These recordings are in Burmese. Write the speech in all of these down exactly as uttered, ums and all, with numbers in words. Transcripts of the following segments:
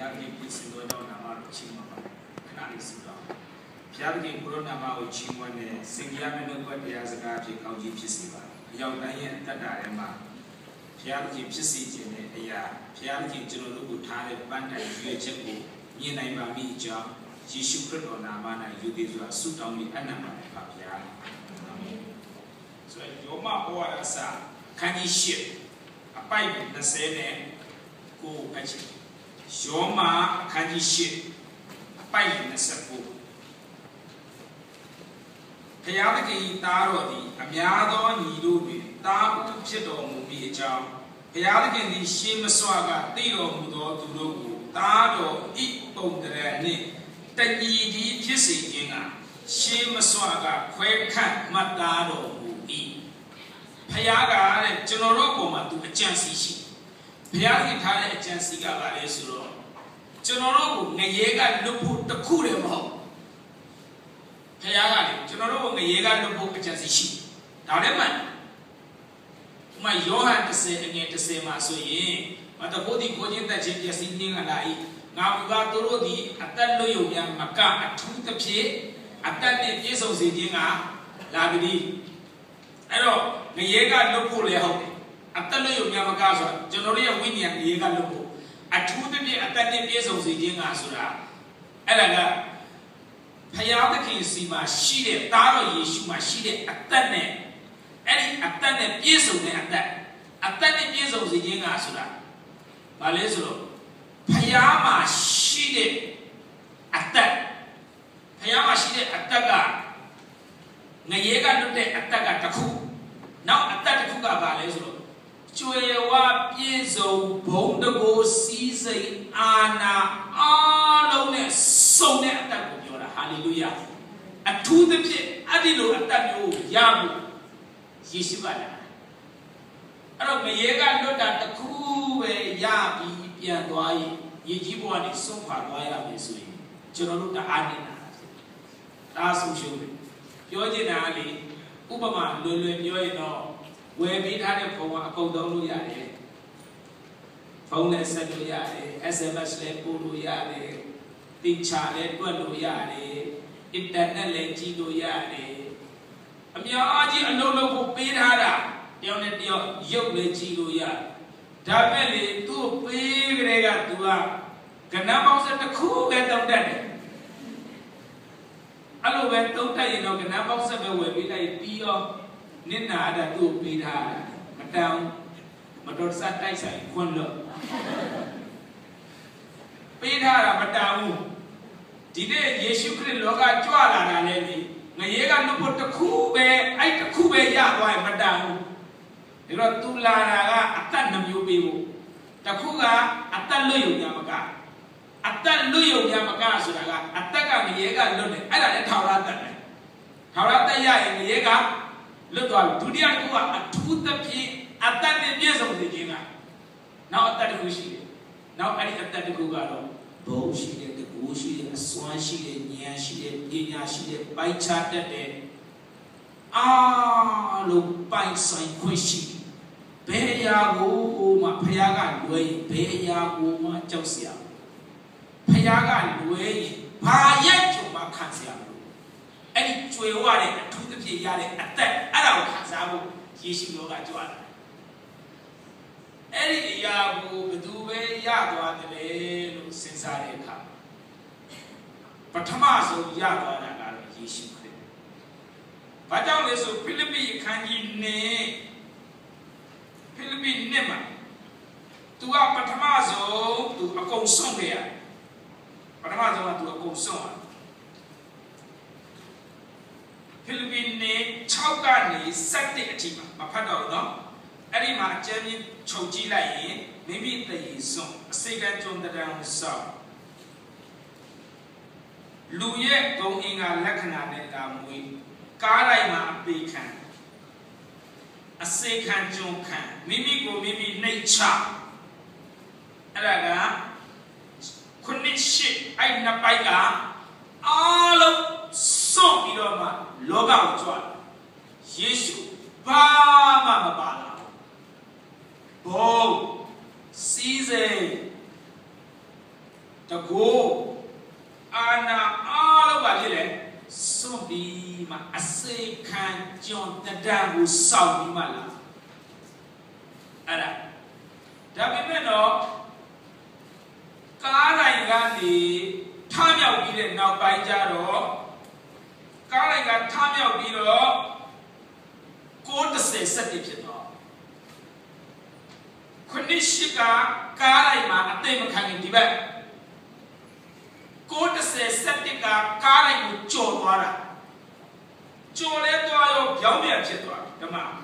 ရားခင်ပြည့်စုံသောနာမတော်ချီးမွမ်းပါခဏလေးဆုတောင်းဘုရားခင်ကိုရောနာမကိုချီးမွမ်းတဲ့စင်ကြယ်မြတ်ဘုရားတရားစကားဖြစ်ကောင်းကြီးဖြစ်စေပါအရောက်တိုင်းရဲ့တတ်တာထဲမှာဘုရားခင်ဖြစ်စေခြင်းနဲ့အရာဘုရားခင်ကျွန်တော်တို့ကိုထားတဲ့ပန်းတိုင်ရွေးချက်ကိုမြင်နိုင်ပါမိအကြောင်းယေရှုခရစ်တော်နာမ၌ယူသည်စွာဆုတောင်းပြီးအနံ့ပါတယ်ပါဗျာအာမင်ဆိုရယောမဩဝါဒစာခန်းကြီးရှစ်အပိုက်၂၀နဲ့ကိုအချက်ယောမအခန်းကြီးရှစ်အပိုက်၂၉ဘုရားသခင်သားတော်သည်အများသောညီတို့တွင်သားဥဖြစ်တော်မူမည်အကြောင်းဘုရားသခင်သည်ရှေးမစွာကသိတော်မူသောသူတို့ကိုသားတော်ဤပုံတရနှင့်တညီဒီဖြစ်စေခြင်းကရှေးမစွာကခွဲခန့်မှတ်သားတော်မူ၏ဘုရားကတဲ့ကျွန်တော်တို့ပုံမှာသူအကြံစီရှိဘုရားသခင်ထားတဲ့အကြံစီကပါလေဆိုတော့ကျွန်တော်တို့ကိုငရေကလွတ်ဖို့တခုတည်းမဟုတ်ဘုရားကလေကျွန်တော်တို့ကိုငရေကလွတ်ဖို့အကြံစီရှိဒါလည်းမှန်ဥမာယောဟန်၁၀အငယ်၁၀မှာဆိုရင်မတဖို့ဒီကိုချင်းတက်ချင်းပျက်စီးခြင်းကလာ၏ငါဘုရားတို့သည်အသက်လွတ်ယုံများမကအထူးသဖြင့်အသက်နဲ့ပြည့်စုံစေခြင်းကလာပြီအဲ့တော့ငရေကလွတ်ဖို့လေဟုတ်တယ်အသက်လွတ်ယုံများမကဆိုတာကျွန်တော်တို့ရဲ့ဝိညာဉ်ငရေကလွတ်ဖို့အထူးသဖြင့်အသက်နဲ့ပြည့်စုံစေခြင်းကဆိုတာအဲ့ဒါကဘုရားသခင်စီမှာရှိတဲ့သားတော်ယေရှုမှာရှိတဲ့အသက်နဲ့အဲ့ဒီအသက်နဲ့ပြည့်စုံတဲ့အသက်အသက်နဲ့ပြည့်စုံစေခြင်းကဆိုတာဘာလဲဆိုတော့ဘုရားမှာရှိတဲ့အသက်ဘုရားမှာရှိတဲ့အသက်ကငရေကလွတ်တဲ့အသက်ကတစ်ခုနောက်အသက်တစ်ခုကဘာလဲဆိုတော့ကျွေဝပြည့်စုံဘုံတကိုစီးစိမ်အာနာအားလုံးနဲ့စုံတဲ့အသက်ကိုပြောတာဟာလေလုယာအထူးသဖြင့်အဲ့ဒီလိုအသက်မျိုးရဖို့ယေရှုကလာအဲ့တော့ငရေကလွတ်တာတစ်ခုပဲရပြီးပြန်သွားရင်ရေကြီးဘဝနဲ့ဆုံးခွာသွားရမယ်ဆိုရင်ကျွန်တော်တို့တအားနေတာဒါဆိုရှုံးတယ်ပြောချင်တာလေဥပမာလွယ်လွယ်ပြောရင်တော့ဝယ်ပေးထားတဲ့ဖုန်းကအကုန်သုံးလို့ရတယ်ဖုန်းနဲ့ဆက်လို့ရတယ် S M S လည်းပို့လို့ရတယ်တင်ချလည်းတွက်လို့ရတယ်အင်တာနက်လည်းကြည့်လို့ရတယ်အများကြီးအလုံးလုံးကိုပေးထားတာတယောက်နဲ့တယောက်ရုပ်လည်းကြည့်လို့ရဒါပဲလေသူ့ပေးကြတဲ့ကသူကကဏ္ဍပေါင်းစတစ်ခုပဲတုံးတတ်တယ်အဲ့လိုပဲတုံးတတ်ရင်တော့ကဏ္ဍပေါင်းစပဲဝယ်ပေးလိုက်ပြီးတော့နင့်နာတာသူ့ပေးထားတာမတောင်းမတော်စတိုက်ဆိုင်ခွန်းလို့ပေးထားတာမတောင်းဘူးဒီနေ့ယေရှုခရစ်လောကကြွလာတာလေလေငရေကလွတ်ဖို့တစ်ခုပဲအဲ့တစ်ခုပဲရသွားရင်မတောင်းဘူးဒါတော့သူလာတာကအသက်နှမျိုးပေးဖို့တစ်ခုကအသက်လွတ်ယုံများမကအသက်လွတ်ယုံများမကဆိုတာကအသက်ကငရေကလွတ်တယ်အဲ့ဒါလည်းထာဝရသက်တယ်ထာဝရသက်ရရင်ငရေကလွတ်သွားပြီဒုတိယတစ်ခုကအထူးသဖြင့်အသက်နဲ့ပြည့်စုံစေခြင်းကနောက်အသက်တစ်ခုရှိတယ်နောက်အဲ့ဒီအသက်တစ်ခုကတော့ဘုံရှိတယ်တကူရှိတယ်အစွမ်းရှိတယ်ဉာဏ်ရှိတယ်ပညာရှိတယ်ပိုက်ချတတ်တယ်အားလုံးပိုင်ဆိုင်ခွင့်ရှိဘယ်အရာကိုမှဖခင်ကလွယ်ရင်ဘယ်အရာကိုမှကြောက်စရာဖခင်ကလွယ်ရင်ဘာရဲ့ကြုံမှခံစရာမလိုအဲ့ဒီကျွေဝတဲ့အထူးသဖြင့်ရတဲ့အသက်အဲ့ဒါကိုခံစားဖို့ယေရှုတော်ကကြွလာအဲ့ဒီအရာကိုဘယ်သူပဲရသွားတယ်လဲလို့စဉ်းစားတဲ့အခါပထမဆုံးရသွားတာကတော့ယေရှုခရစ်။ဘာကြောင့်လဲဆိုဖိလိပ္ပိအခန်းကြီးနှစ်ဖိလိပ္ပိနှစ်မှာသူကပထမဆုံးသူအကုန်ဆုံးခဲ့ရတယ်။ပထမဆုံးကသူအကုန်ဆုံးရတယ်။ဖိလိပ္ပိနှစ်၆ကနေ၁၁အထိမှာမဖတ်တော့ဘူးနော်။အဲ့ဒီမှာအကျဉ်းချင်းချုပ်ကြည့်လိုက်ရင်မိမိတည်ဆုံးအစိကကျွန်းတံဆောက်လူရဲ့ဂုဏ်အင်္ဂါလက္ခဏာနဲ့တာမွေးကားတိုင်းမှာအပေခံအစေခံကြုံခံမိမိကိုမိမိနှိတ်ချအဲ့ဒါကခုနှစ်ရှိအဲ့နှစ်ပိုက်ကအားလုံးစွန့်ပြီးတော့မှလောကကိုကြွလာယေရှုဘာမှမပါလာဘုံစီးစိမ် go Anna all over here. So be my a say can John the dam will solve me mala. Ada. Dabimeno Kara Gandhi, Tamia Bidden now by Jaro. Kara got Tamia Bido. Go to say certificate. Kunishika Karaima at them coming to bed. Go to say Septica Karai with Joe Wara. Joe Leto Yamia Chetua, the man.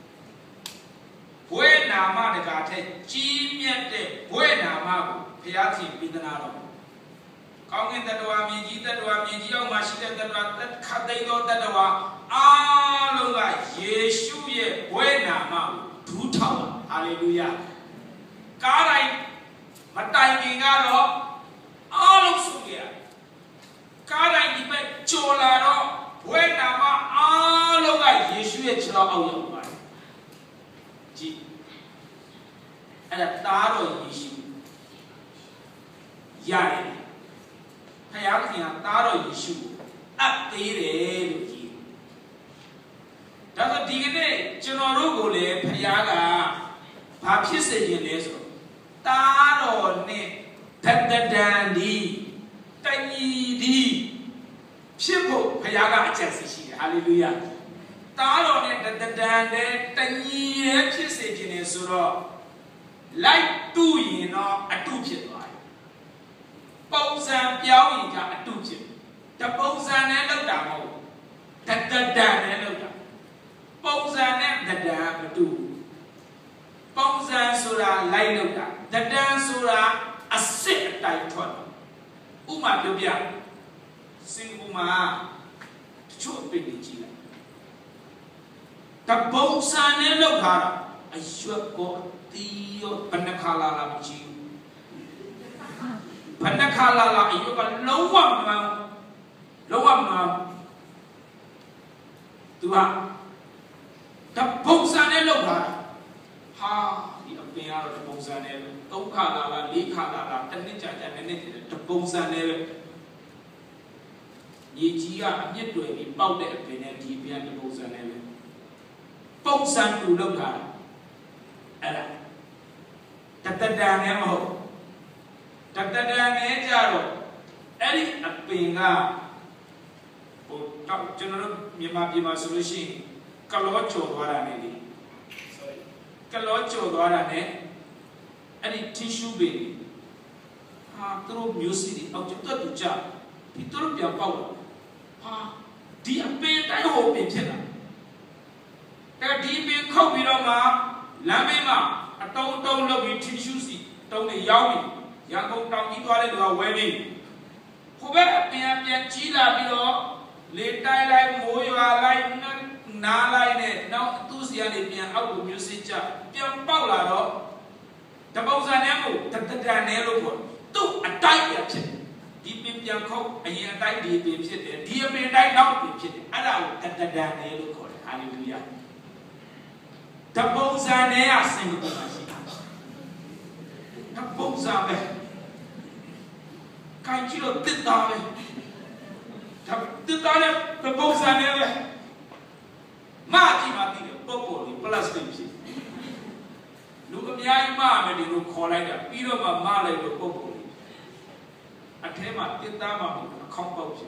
Buena Madagate, Gimiate, Buena Mago, Piati Bidanaro. Kong that one, me, that one, me, Gio Machine, that cut they got that one. Ah, Lunga, Yeshu, Buena Mago, two tower. Hallelujah. Karai, Matai Gingaro, all of Sugia. Karai, Nipe, Cholaro, Buenama, all of Yeshu, Chila. G. And a Taro issue. Yari. Hayaki a Taro issue. Up the That's a D N A. General Payaga. Papi said in this. Taro ne. Tata dandy. Tiny D. People Payaga Chelsea. Hallelujah. Taro ne tata dandy. Tiny said in this. Like two in a two pit. Bowsan Piawi a two pit. The Bowsan and the Damo. Tata dan and the Bowsan and the dam two. Bowsan Sura Lailoda, the Dan Sura a sick type one. Uma Bibia, sing Uma, two big Gina. The Bowsan and Logara, I sure got the Panakala Chi. Panakala, you got low one now, low one now. To her. The Bowsan and Logara. Ha, the affair of the Bozanel, Okala, Likala, and Ninja, the Bozanel. Yejia, and yet we bout the penalty behind the Bozanel. Bozan to look at Ella. Tatadanemo. Tatadanejaro. Eddie at Pinga. General Yamapima solution. Kalocho, what I need. Kalocho Dorane, any tissue baby. Ah, through music, out to jump. Peter Piapower. Ah, dear bed, I hope it. That deep in Kobirama, Lamema, a town town of tissue, town the Yawi, Yango town equal to a wedding. Whoever Pian Chila below, late like Moya like Nala in it, now enthusiasm out of music. Pian Paula, the Bozanemo, Tatanero, two a tight pit. Deep in Pianco, and yet I did be pit, dear man, I don't be pit, allow Tatanero. Hallelujah. The Bozanea sing the Bozame. Can't you did that? The Dana, the Bozanea. Marty Martin, Popoli, Plastic. Look at my mamma, they don't call like that. Peter Mamma, the Popoli. I tell my Titama, a composer.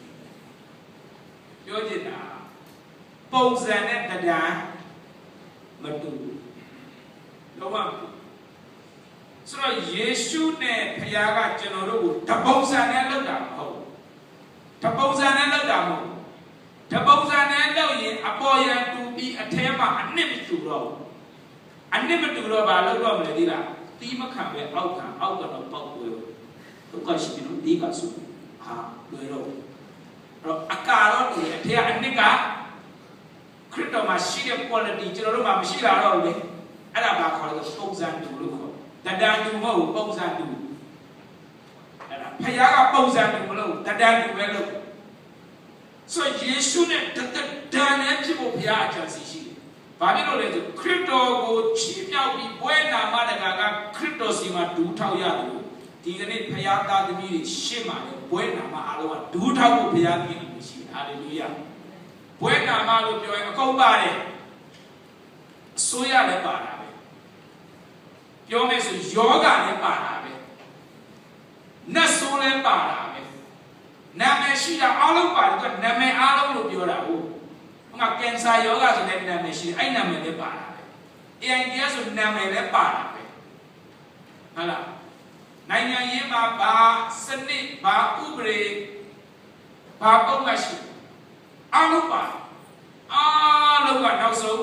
Georgina, Bozan the Dan, Matu. No one. So, Yeshu ne Payaga General, Tabozan and the Damo. Tabozan and the Damo. The Bozan and Lowy, a boy to be a tema and never to grow. And never to grow by the Roman Ladilla. Tima can be outcome, out of pop will. Because you know, Diga soon. Ah, Lero. A car, a tear and nigga. Crypto machine quality, Jeroma machine are only. And about call the Bozan to look. The Dan to mow, Bozan do. And Payaga Bozan to blow, the Dan to well. So Yesu ne tata people piaja sisi. Babilo le crypto go cheap ya bi buena madaga crypto sima du tau ya du. ဒီကနေ့ဖခင်သားသမီးတွေရှေ့မှာလည်းဘွဲနာမအားလုံးကဒူးထောက်ဖို့ဖခင်ပြင်လို့ရှိတယ်ဟာလေလုယာဘွဲနာမလို့ပြောရင်အကုန်ပါတယ်အစိုးရလည်းပါတာပဲပြောမယ်ဆိုယောဂလည်းပါတာပဲနတ်ဆိုးလည်းပါတာပဲနာမည်ရှိတာအားလုံးပါတယ်သူကနာမည်အားလုံးလို့ပြောတာဟုတ်ဟိုမှာကင်ဆာယောဂဆိုတဲ့နာမည်ရှိတယ်အဲ့နာမည်လည်းပါတာပဲ A I D S ဆိုနာမည်လည်းပါတာပဲဟုတ်လားနိုင်ငံရေးမှာဘာစနစ်ဘာဥပဒေဘာပုံမှန်ရှိအားလုံးပါအားလုံးကနောက်ဆုံး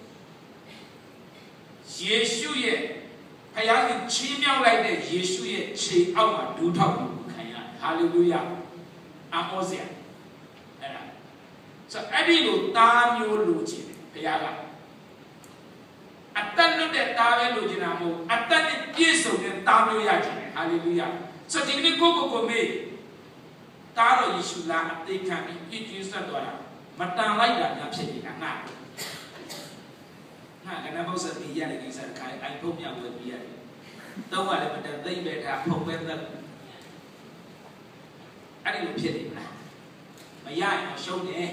ယေရှုရဲ့ဖခင်ကချီးမြှောက်လိုက်တဲ့ယေရှုရဲ့ခြေအောက်မှာဒူးထောက်မှုခံရတယ်ဟာလေလုယာအာမောဇယာအဲ့ဒါဆိုအဲ့ဒီလိုသားမျိုးလိုချင်တယ်ဖခင်ကအတန်လွတ်တဲ့သားပဲလိုချင်တာမဟုတ်အတန်နဲ့ပြည့်စုံတဲ့သားမျိုးရချင်တယ်ဟာလေလုယာဆိုဒီနေ့ကိုကိုကိုမေးသားတော်ယေရှုလာအသေးခံပြီးပြည့်ကျင်းဆက်သွားတာမတန်လိုက်တာများဖြစ်နေတာငါငါကလည်းမဟုတ်စပြီးရတယ်ကိစ္စခိုင်းအိုင်ဖုန်းပြောင်းလို့ပြီးရတယ်တော့ကလည်းမတန်သိမ့်ပဲထားဖုန်းပဲသက်အဲ့ဒီလိုဖြစ်နေမလားမရရင်ရှုံးတယ်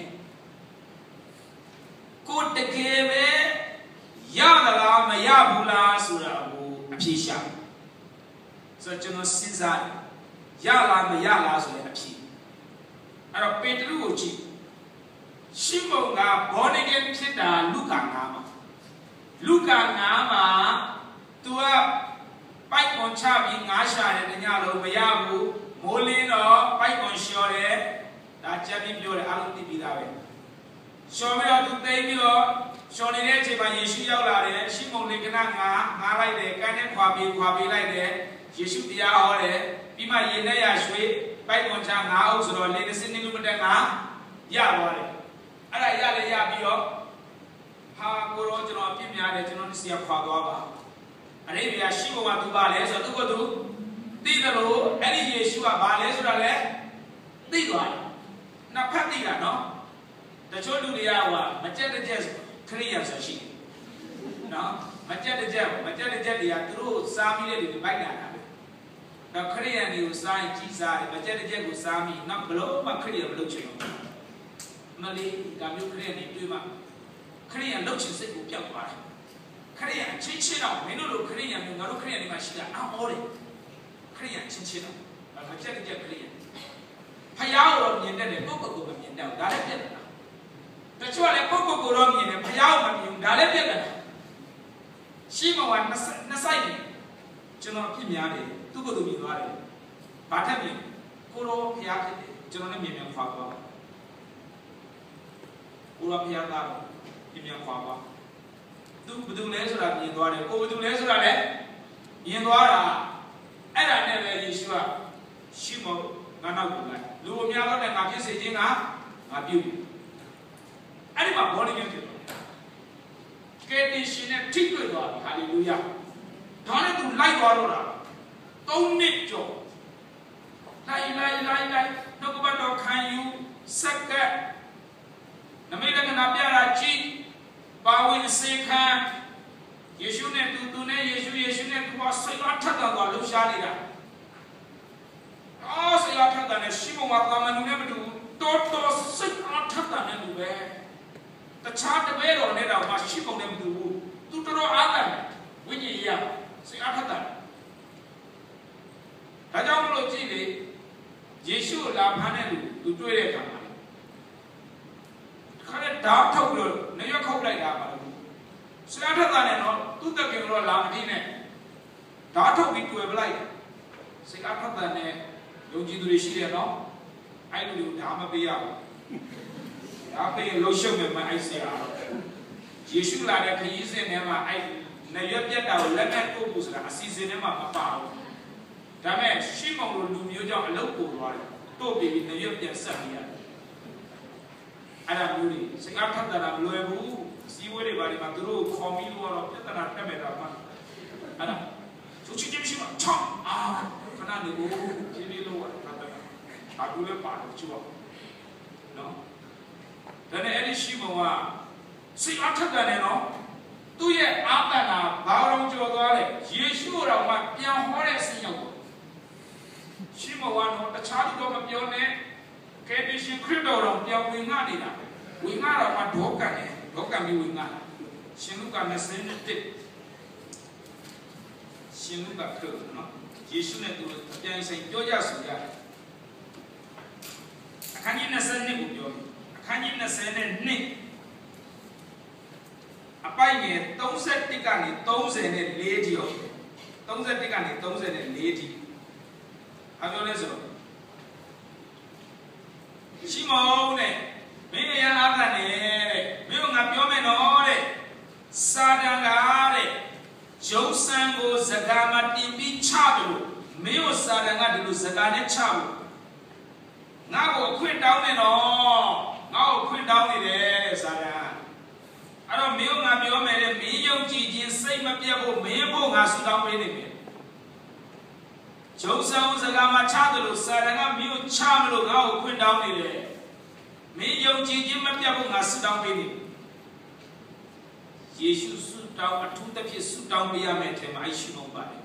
ကိုတကယ်ပဲရသလားမရဘူးလားဆိုတာကိုအဖြေရှာဆိုတော့ကျွန်တော်စဉ်းစားရလားမရလားဆိုတဲ့အဖြေအဲ့တော့ပေတရုကိုကြည့်ရှီမုန်ကဘောနဂန်ဖြစ်တာလူကာငါးမှာလူကာငါးမှာသူကပိုက်ကွန်ချပြီးငါးရှာတယ်တညလုံးမရဘူးမိုးလင်းတော့ပိုက်ကွန်လျှော်တယ်ဒါကြက်ပြီးပြောတယ်အားလုံးသိပြီးသားပဲလျှော်ပြီးတော့သူသိပြီးတော့လျှော်နေတဲ့အချိန်မှာယေရှုရောက်လာတယ်ရှီမုန်လေကနငါငါလိုက်တယ်ကန်းနဲ့ခွာပြီးခွာပြီးလိုက်တယ်ယေရှုတရားဟောတယ်ပြီးမှရေနဲ့ရရွှေပိုက်ကွန်ချငါးအုပ်ဆိုတော့လေစင်းနေလို့မတက်ငါရသွားတယ်အဲ့ဒါရလေရပြီးတော့ဟာကိုရောကျွန်တော်အပြစ်များတယ်ကျွန်တော်စီရခွာသွားပါအဲ့ဒီကရှီမုန်ကသူပါလဲဆိုတော့သူကသူသိတယ်လို့အဲ့ဒီယေရှုကဘာလဲဆိုတာလဲသိသွားတယ်နှစ်ဖက်သိတာနော်တချို့လူတွေကဟိုမကြက်တဲ့ကြက်ခရိယာဆိုရှိတယ်နော်မကြက်တဲ့ကြက်မကြက်တဲ့ကြက်တွေကသူတို့စားပြီးတဲ့လူတွေပိုက်လာတာပဲတော့ခရိယာတွေကိုစားရင်ကြီးစားတယ်မကြက်တဲ့ကြက်ကိုစားပြီးနောက်ဘလို့မှခရိယာမလုပ်ချင်ဘူးမလေးဒါမျိုးခရိယာတွေတွေ့မှခရိယာလုပ်ချင်စိတ်ကိုပြောက်သွားတယ်ခရိယာချင်းချင်းတော့မင်းတို့လိုခရိယာမျိုးငါတို့ခရိယာတွေမှာရှိတာအော်တယ်ခရိယာချင်းချင်းတော့မကြက်တဲ့ကြက်ခရိယာဖယားကိုမြင်တတ်တယ်ပုဂ္ဂိုလ်ကိုမမြင်တတ်ဘူးဒါလည်းပြတ်တယ်တချို့ကလည်းပုဂ္ဂိုလ်ကိုတော့မြင်တယ်ဖယားကိုမမြင်ဘူးဒါလည်းပြတ်တယ်ရှီမုန်ကနှစ်ဆိုင်နေကျွန်တော်အဖြစ်များတယ်သူ့ကိုယ်သူမြင်သွားတယ်ဘာထက်မြင်ကိုရောဖယားဖြစ်တယ်ကျွန်တော်လည်းမြင်မြင်ခွာသွားကိုရောဖယားသားမြင်မြင်ခွာသွားသူဘယ်သူလဲဆိုတာမြင်သွားတယ်ကိုဘယ်သူလဲဆိုတာလည်းမြင်သွားတာအဲ့ဒါနဲ့ပဲယေရှုကရှီမုန်ငါနောက်ကိုလိုက်လူအများတော့လည်းငါဖြစ်စေခြင်းကငါပြုအဲ့ဒီမှာဘောလီဂန်ဖြစ်သွားကယ်တင်ရှင်နဲ့ထိတွေ့သွားပြီဟာလေလုယာဒါနဲ့သူလိုက်သွားတော့တာသုံးနှစ်ကျော်လိုက်လိုက်လိုက်လိုက်နှုတ်ကပတ်တော်ခံယူစက္ကပ်နမိတ်လက္ခဏာပြတာကြည့်ပါဝင်စေခံယေရှုနဲ့သူသူနဲ့ယေရှုယေရှုနဲ့သူကဆိတ်အထက်တော်ကလှူရှားနေတာအော်ဆိတ်အထက်တော်နဲ့ရှီမုန်ကသာမန်လူနဲ့မတူတော်တော်ဆိတ်အထက်တော်နဲ့လူပဲတခြားတပည့်တော်နဲ့တော့မရှိပုံနဲ့မတူဘူးသူတော်တော်အားတယ်ဝိညာဉ်ရေးစိတ်အားထက်တယ်ဒါကြောင့်မလို့ကြည့်လေယေရှုလာဖမ်းတဲ့လူသူတွေ့တဲ့အခါမှာခါနဲ့ဓာတ်ထုတ်လို့နေရခုတ်လိုက်တာပါလို့စိတ်အားထက်တယ်နော်သူ့တကယ်တော့လာမကြည့်နဲ့ဓာတ်ထုတ်ပြီးတွေ့ပလိုက်စိတ်အားထက်တယ်နဲ့ယုံကြည်သူတွေရှိတယ်နော်အဲ့လူတွေဓာတ်မပေးရဘူးဒါပေမဲ့လှုပ်ရှုပ်နေမှအဲ့ဆရာယေရှုလာတဲ့ခရီးစဉ်ထဲမှာအဲ့နေရပြတ်တာကိုလက်နဲ့ပို့ဖို့ဆိုတာအစီအစဉ်ထဲမှာမပါဘူးဒါပေမဲ့ရှီမုန်လိုလူမျိုးကြောင့်အလုပ်ပို့သွားတယ်တို့ပြီးနေရပြန်ဆက်ပြီးရတယ်အဲ့ဒါမျိုးတွေစကားထပ်တာမလွယ်ဘူးစီဝဲတွေဘာတွေမှာသူတို့ခေါ်ပြီးလို့တော့ပြဿနာတက်မဲ့တာမှအဲ့ဒါသူချစ်ချင်းရှိမှချောင်းအာခဏနေကိုဖြည်းဖြည်းလို့ရတယ်ဘာလို့လဲပါတယ်ချူပါနော်ဒါနဲ့အဲ့ဒီရှီမုန်ကစိတ်အားထက်တယ်နော်သူ့ရဲ့အာတနာဘာလို့ကြော်သွားလဲယေရှုတော်ကပြန်ဟောတဲ့အစဉ်ရောက်တော့ရှိမဝါတော့တခြားလူတော့မပြောနဲ့ကဲဒီရှင်ခရစ်တော်တော်ပြောင်းဝင်ငါနေတာဝင်ငါတော့မှဒေါကန်တယ်ဒေါကန်ပြီးဝင်ငါရှင်လူကနှစ်တစ်ရှင်လူကခရစ်နော်ယေရှုနဲ့သူအပြန်ဆိုင်ပြောကြဆိုကြအခန်းကြီးနှစ်ကိုပြောအခန်းကြီးနှစ်အပိုင်ငယ်三十一ကနေ三十四ထိအောင်三十一ကနေ三十四ထိအပြောလဲဆိုရှိမောင်းနဲ့မင်းရအားကနေတဲ့မင်းကငါပြောမယ်နော်တဲ့စာတန်ကတဲ့ဂျုံဆန်ကိုစကားမတင်ပြီးချတယ်လို့မင်းကိုစာတန်ကဒီလိုစကားနဲ့ချဘူးငါ့ကိုအခွင့်တောင်းနေတော့ငါ့ကိုခွင့်တောင်းနေတယ်စာတန်အဲ့တော့မင်းကငါပြောမယ်တဲ့မင်းယုံကြည်ခြင်းစိတ်မပြတ်ဖို့မင်းဖို့ငါဆုတောင်းပေးနေမယ်ဂျုံဆန်ကိုစကားမချတယ်လို့စာတန်ကမင်းကိုချမလို့ငါ့ကိုခွင့်တောင်းနေတယ်မင်းယုံကြည်ခြင်းမပြတ်ဖို့ငါဆုတောင်းပေးနေယေရှုဆုတောင်းအထူးသဖြင့်ဆုတောင်းပေးရမယ်ထဲမှာအရှိမပါတယ်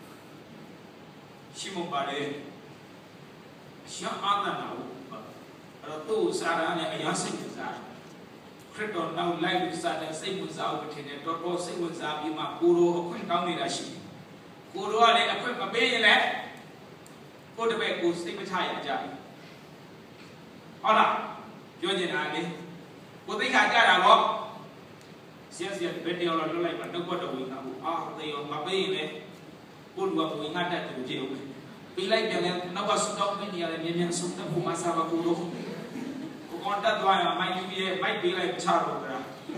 ရှိမပါတယ်ရှောင်းအားနာလို့အဲ့တော့သူ့စာရနဲ့အရာစိတ်ဝင်စားခရစ်တော်နောက်လိုက်လို့စာတဲ့စိတ်ဝင်စားဖို့ထင်တယ်တော်တော်စိတ်ဝင်စားပြီးမှကိုရောအခွင့်တောင်းနေတာရှိတယ်ကိုရောကလည်းအခွင့်မပေးရင်လည်းကိုတပည့်ကိုစိတ်မချရကြဘူးဟုတ်လားပြောနေတာလေကိုသိခါကြတာတော့ဆရာဆရာဘယ်တရားလို့လွတ်လိုက်ပါတော့တော့ဝင်တာဘူးအာသေရောမပေးရင်လည်းကိုလူကဝင်ငါတက်တယ်ကြည့်ဦးပေးလိုက်ပြန်လဲနောက်ကစတောက်ပေးနေရတယ်မြန်မြန်ဆုံးတဲ့ပုံမှာစားပါကိုတော့ကိုကွန်တက်သွားရင်မိုက်ယူပြီးမိုက်ပေးလိုက်ချတော့ကြတာ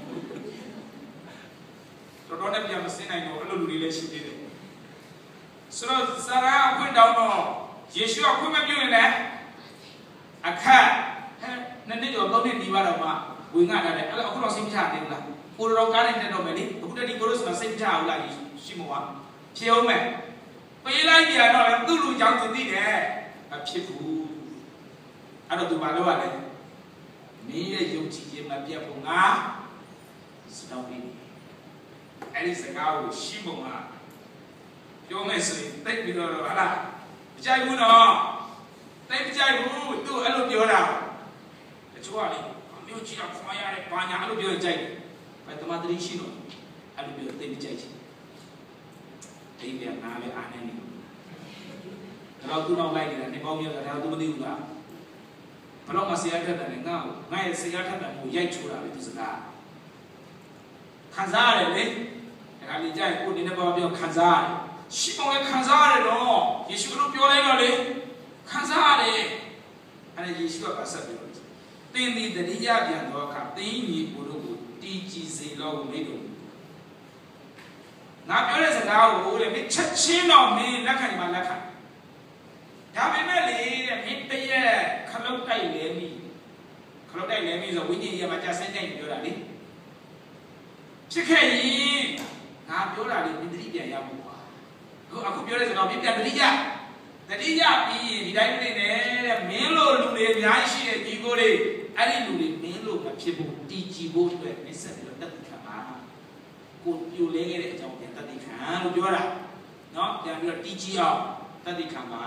တော်တော်နဲ့ပြန်မစင်းနိုင်တော့အဲ့လိုလူတွေလည်းရှိသေးတယ်ဆိုတော့စာရာအခွင့်တောင်းတော့ယေရှုအခွင့်မပြုရင်လည်းအခက်ဟဲ့နှစ်နှစ်ကျော်သုံးနှစ်ဒီပါတော့မှဝင်ငါတယ်အဲ့အခုတော့စိတ်ချတယ်လားကိုရောကားနဲ့တက်တော့မယ်လေအခုတည်းဒီကိုရောဆိုစိတ်ချအောင်လားရှိမလားဖြေအောင်မယ်ပေးလိုက်ကြတော့လည်းသူ့လူကြောင့်သူသိတယ်မဖြစ်ဘူးအဲ့တော့သူမလုပ်ရလဲမင်းရဲ့ယုံကြည်ခြင်းမပြတ်ဖို့ငါစတောင်းပြီးအဲ့ဒီစကားကိုရှိမလားပြောမယ်ဆိုရင်တိတ်ပြီးတော့ဟာလားမကြိုက်ဘူးနော်တိတ်မကြိုက်ဘူးသူအဲ့လိုပြောတာတချို့ကလေမျိုးကြီးတော့ခွာရတယ်ဘာညာအဲ့လိုပြောကြိုက်တယ်ပဲတမတရီရှိတော့အဲ့လိုပြောတိတ်မကြိုက်ချင်ဒီပြန်နားလဲအားနေနေတော့သူတော့လိုက်နေတာနေပေါင်းများတာဒါသူမသိဘူးလားဘလို့မဆရာထက်တယ်ငါ့ကိုငါရဲ့ဆရာထက်တယ်ကိုရိုက်ချိုးတာပဲသူစကားခံစားရတယ်လေဒါကလေကြိုက်ကိုဒီနေ့ဘာပြောခံစားရတယ်ရှိမောင်လည်းခံစားရတယ်တော့ယေရှုတို့ပြောလိုက်တော့လေခံစားရတယ်အဲ့ဒါယေရှုကပတ်ဆက်ပြောတယ်တင်းဒီတတိယပြန်တော့အခါတင်းညီကိုတို့ကိုတီကြည်စေလို့မိတို့ငါပြောတဲ့စကားကိုလေမင်းချက်ချင်းတော့မင်းလက်ခံမှာလက်ခံဒါပေမဲ့လေတဲ့မင်းတရက်ခလုတ်တိုက်လဲမိခလုတ်တိုက်လဲမိဆိုဝိညာဉ်ရေးမှာကြာစင်းတိုက်ပြောတာလေဖြစ်ခဲ့ရင်ငါပြောတာလေမင်းတတိပြန်ရဖို့ပါအခုအခုပြောတဲ့စကားမင်းပြန်တတိယတတိယပြီးရင်ဒီတိုင်းနေနေတဲ့မင်းလိုလူတွေအများကြီးရှိတဲ့ဒီကိုတွေအဲ့ဒီလူတွေမင်းလိုမဖြစ်ဖို့တီကြည်ဖို့အတွက်မဆက်ပြီးတော့တက်ခံပါကိုပြိုလဲခဲ့တဲ့အကြောင်းပြန်တက်ခံလို့ပြောတာเนาะပြန်ပြီးတော့တီကြည်အောင်တက်ခံပါ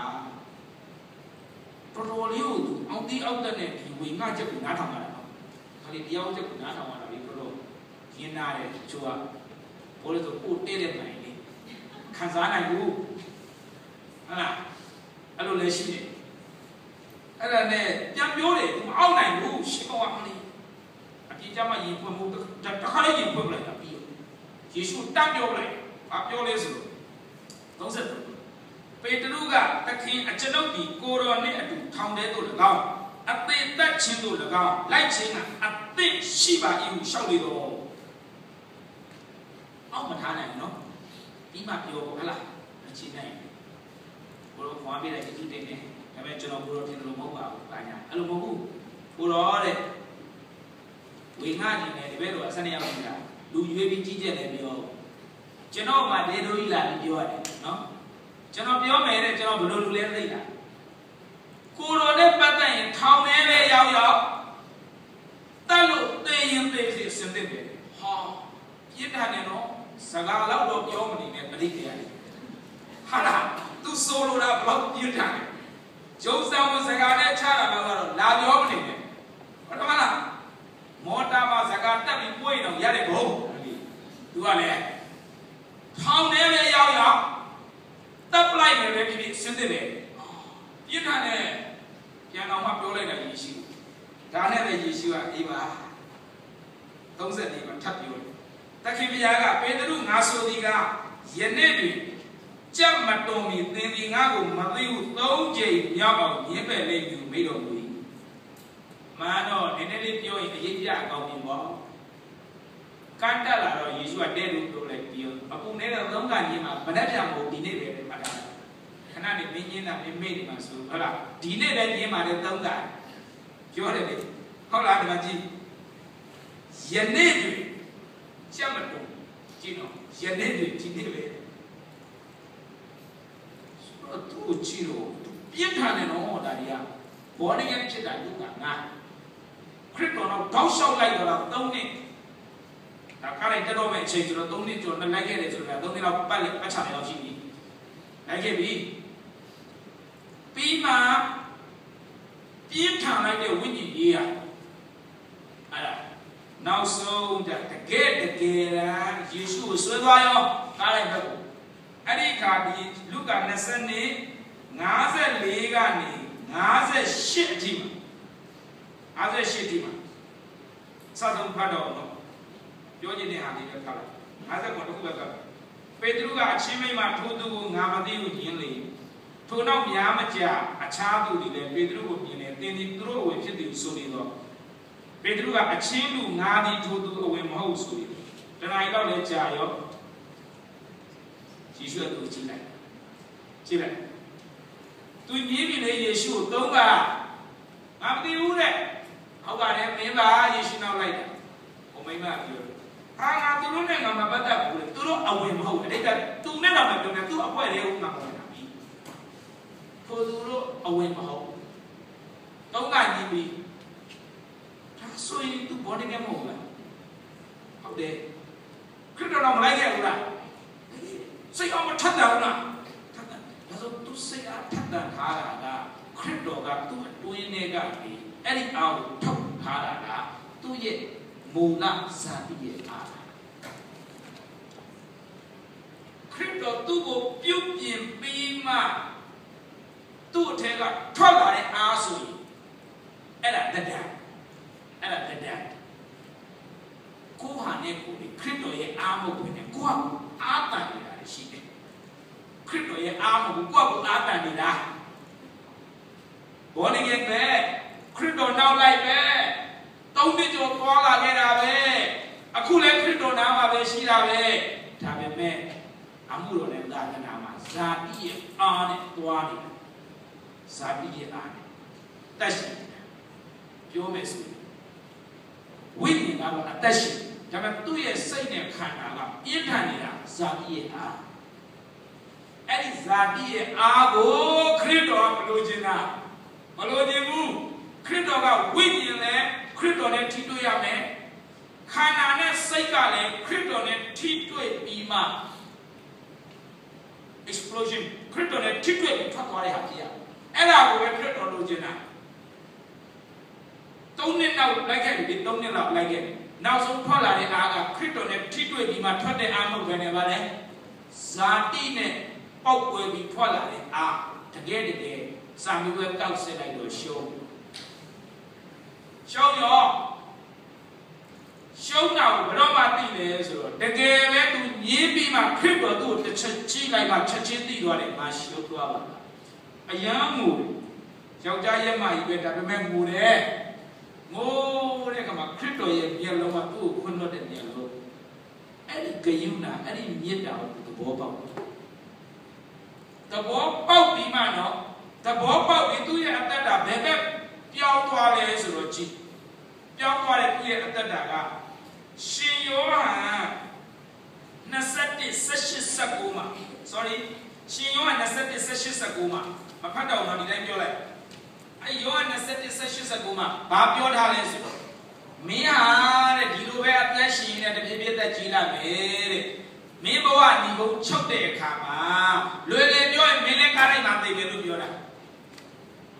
တော်တော်လေးကိုအောင်တီးအောက်တက်နဲ့ဒီဝင်ငါချက်ကိုနားထောင်ရတာပေါ့ခါလေးတရားချက်ကိုနားထောင်ရတာလေတော်တော်ရင်းနာတယ်ချိုးကဘောလို့ဆိုကိုတဲတဲ့နိုင်လေခံစားနိုင်ဘူးဟုတ်လားအဲ့လိုလည်းရှိတယ်အဲ့ဒါနဲ့ပြန်ပြောတယ်မအောက်နိုင်ဘူးရှင်းအောင်မလေးအပြစ်ကြမှာရင်ဖွင့်မှုတခါလေးရင်ဖွင့်လိုက်တာပြီးယေရှုတတ်ပြောလိုက်ဘာပြောလဲဆိုတော့သုံးဆယ်ပေတရုကတခင်အကျွန်ုပ်ဒီကိုရောနဲ့အတူထောင်ထဲသို့၎င်းအသေးသက်ခြင်းသို့၎င်းလိုက်ခြင်းကအသေးရှိပါ၏ဟုရှောက်လေတော့အောက်မထားနိုင်နော်ဒီမှာပြောဟလားအချင်းနိုင်ကိုရောခွာပြလိုက်ဒီတင်နေဒါပေမဲ့ကျွန်တော်ကိုရောထင်တယ်လို့မဟုတ်ပါဘူးဘာညာအဲ့လိုမဟုတ်ဘူးကိုရောတဲ့ဝိငါကြီးနဲ့ဒီဘက်တော့အစနေရောက်နေတာလူရွေးပြီးကြီးကျက်တယ်ပြောကျွန်တော်မှဒေတို့ကြီးလာပြီးပြောရတယ်နော်ကျွန်တော်ပြောမယ်တဲ့ကျွန်တော်ဘယ်လိုလူလဲသိတာကိုရောနဲ့ပတ်သက်ရင်ထောင်ထဲပဲရောက်ရောက်တက်လို့သိရင်သိစီစင်တဲ့ပဲဟာပြစ်တာနဲ့တော့စကားလောက်တော့ပြောမနေနဲ့ပရိသေရတယ်ဟာလားသူဆိုလိုတာဘလောက်ပြစ်တာလဲကျုံးဆောင်စကားနဲ့ချတာတော့လာပြောမနေနဲ့ဟုတ်တယ်မလားမော်တာမှာစကားတက်ပြီးပွင့်တော့ရတယ်ဘုံသူကလည်းထောင်ထဲပဲရောက်ရောက်တပ်လိုက်မယ်ပဲဖြစ်ဖြစ်စဉ်းတယ်ပြစ်ထားတဲ့ပြန်တော်မှပြောလိုက်တာယေရှုဒါနဲ့ပဲယေရှုကအေးပါသုံးဆယ်လေးပါထပ်ပြောတယ်တခင်ဘုရားကပေတရုငါဆိုသည်ကယနေ့တွင်ကြက်မတော်မီသင်သည်ငါကိုမသိဟုသုံးကြိမ်မြောက်အောင်ညင်းပယ်လိမ့်မည်မိတော်မူ၏မာတော့နည်းနည်းလေးပြောရင်အရေးကြီးအကောင်းပြင်ပေါ့ကန့်တက်လာတော့ယေရှုကတဲ့လို့ပြောလိုက်ပြီးအခုနဲ့တော့သုံးကန်ကြီးမှာမနှက်ပြန်ဖို့ဒီနေ့ပဲမှတ်တာခဏနေမင်းကြီးတာမင်းမေ့နေမှာဆိုဟုတ်လားဒီနေ့ပဲညင်းมาတဲ့သုံးကန်ပြောတယ်လေဟုတ်လားဒီမှာကြည့်ယနေ့တွင်ကြက်မတော်ကြည့်တော့ယနေ့တွင်ဒီနေ့ပဲသူ့ကြည့်တော့ပြင်းထန်တယ်နော်ဒါကြီးကဘောနေရဖြစ်တာလူကငါခရစ်တော်တော့တောက်လျှောက်လိုက်တော့သုံးနှစ်ဒါကလည်းတော်တော်ပဲအချိန်ဆိုတော့သုံးနှစ်ကျော်နဲ့လိုက်ခဲ့တယ်ဆိုတော့သုံးနှစ်လောက်ပတ်လက်ပတ်ချလောက်ရှိပြီလိုက်ခဲ့ပြီပြီးမှပြင်းထန်လိုက်တဲ့ဝိညာဉ်ကြီးอ่ะအဲ့ဒါနောက်ဆုံးတကယ်တကယ်လားယေရှုကိုဆွဲသွားရောကားလိုက်တော့အဲ့ဒီခါဒီလူက၂၀နှစ်၅၄ကနေ၅၈အထိမှာ၅၈အထိမှာစသုံးဖတ်တော့နော်ပြောချင်တဲ့ဟာလေးပဲဖတ်လိုက်၅၉တခုပဲဖတ်ပေတရုကအချင်းမိမထိုသူကိုငါမသိဘူးညင်းလေထိုနောက်များမကြအခြားသူတွေလည်းပေတရုကိုမြင်တယ်တင်းဒီသူတို့အဝင်ဖြစ်သူဆိုနေတော့ပေတရုကအချင်းလူငါဒီထိုသူအဝင်မဟုတ်ဆိုပြီးတဏှာကြီးတော့လည်းကြာရောယေရှုကသူကြည့်လိုက်ကြည့်လိုက်သူမြင်ပြီလေယေရှုကိုသုံးကငါမသိဘူးတဲ့ဟောက်ပါတယ်မင်းပါယေရှုနောက်လိုက်တယ်ဘုံမိမပြောဟာငါသူတို့နဲ့ငါမပတ်သက်ဘူးလေသူတို့အဝင်မဟုတ်အဲ့ဒါသူနဲ့တော့မပြောနဲ့သူအဖွဲလေးကိုငါမဝင်တာပြီထိုသူတို့အဝင်မဟုတ်သုံးကညီပြီဒါဆိုရင်သူဘောနေကမဟုတ်လားဟုတ်တယ်ခရစ်တော်တော့မလိုက်ခဲ့ဘူးလားစိတ်အောင်မထက်တာဘူးလားထက်တာဒါဆိုသူစိတ်အားထက်တာထားတာကခရစ်တော်ကသူ့အတွင်းထဲကနေအဲ့ဒီအားကိုထုတ်ထားတာကသူ့ရဲ့မူလဇာတိရဲ့အားခရစ်တော်သူ့ကိုပြုပြင်ပြီးမှသူ့အထက်ကထွက်လာတဲ့အားဆိုရင်အဲ့ဒါတဒံအဲ့ဒါတဒံကိုဟာနဲ့ကိုခရစ်တော်ရဲ့အားမဟုတ်ဘူးနဲ့ကိုဟာအားတန်နေတာရှိတယ်ခရစ်တော်ရဲ့အားမဟုတ်ဘူးကိုကအားတန်နေတာဘောနေရဲ့ပဲခရစ်တော်နောက်လိုက်ပဲသုံးနှစ်ကျော်သွားလာခဲ့တာပဲအခုလည်းခရစ်တော်နာမှာပဲရှိတာပဲဒါပေမဲ့အမှုတော်နဲ့သာသနာမှာဇာတိရဲ့အားနဲ့သွားနေတာဇာတိရဲ့အားနဲ့တက်ရှိပြောမယ်ဆိုရင်ဝိညာဉ်ကတော့အသက်ရှိဒါပေမဲ့သူ့ရဲ့စိတ်နဲ့ခန္ဓာကပြင်းထန်နေတာဇာတိရဲ့အားအဲ့ဒီဇာတိရဲ့အားကိုခရစ်တော်ကမလိုချင်တာမလိုချင်ဘူးခရစ်တော်ကဝိညာဉ်နဲ့ခရစ်တော်နဲ့ထိတွေ့ရမယ်ခန္ဓာနဲ့စိတ်ကလည်းခရစ်တော်နဲ့ထိတွေ့ပြီးမှ explosion ခရစ်တော်နဲ့ထိတွေ့ပြီးထွက်သွားတဲ့ဟာဖြစ်ရအဲ့ဒါကိုပဲခရစ်တော်လိုချင်တာသုံးနှစ်နောက်လိုက်ခဲ့ပြီသုံးနှစ်လောက်လိုက်ခဲ့နောက်ဆုံးထွက်လာတဲ့အားကခရစ်တော်နဲ့ထိတွေ့ပြီးမှထွက်တဲ့အားမဟုတ်ဘဲနဲ့ဗါလဲဇာတိနဲ့ပေါက်ကွဲပြီးထွက်လာတဲ့အားတကယ်တကယ်စာမျိုးပဲတောက်ဆက်လိုက်လို့ရှုံးရှုံးရောရှုံးတာကိုဘယ်တော့မှသိလဲဆိုတော့တကယ်ပဲသူညင်းပြီးမှခရစ်တော်သူ့ကိုတစ်ချက်ကြည့်လိုက်မှချက်ချင်းသိသွားတယ်ငါရှုံးသွားပါလားအယံငိုယောက်ျားရဲ့မကြီးပဲဒါပေမဲ့ငိုတယ်ငိုတဲ့ကမှာခရစ်တော်ရဲ့မျက်လုံးကသူ့ကိုခွန်းလွှတ်တဲ့မျက်လုံးအဲ့ဒီဂယုဏအဲ့ဒီမေတ္တာကိုသဘောပေါက်သဘောပေါက်ပြီးမှတော့သဘောပေါက်ပြီးသူ့ရဲ့အတ္တတာဘယ်ဘက်ပြောင်းသွားလဲဆိုတော့ကြည့်ပြောင်းသွားတဲ့သူ့ရဲ့အတ္တတာကရှင်ယောဟန်၂၁ ၁၈ ၁၉မှာ sorry ရှင်ယောဟန်၂၁ ၁၈ ၁၉မှာမဖတ်တော့ဘူးဒီတိုင်းပြောလိုက်အဲယောဟန်၂၁ ၁၈ ၁၉မှာဘာပြောထားလဲဆိုတော့မင်းဟာတဲ့ဒီလိုပဲအသက်ရှင်နေတဲ့တပြည့်ပြည့်သက်ကြီးလာမယ်တဲ့မင်းဘဝညီကုန်းချုပ်တဲ့အခါမှာလွယ်လွယ်ပြောရင်မင်းလည်းကားလိုက်မှသိတယ်လို့ပြောတာ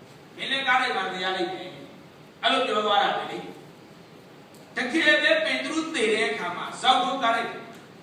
လိုက်တယ်အဲ့လိုပြောသွားတာပဲလေတကယ်ပဲပေတရုတည်တဲ့အခါမှာဇောက်ထုတ်ကားလိုက်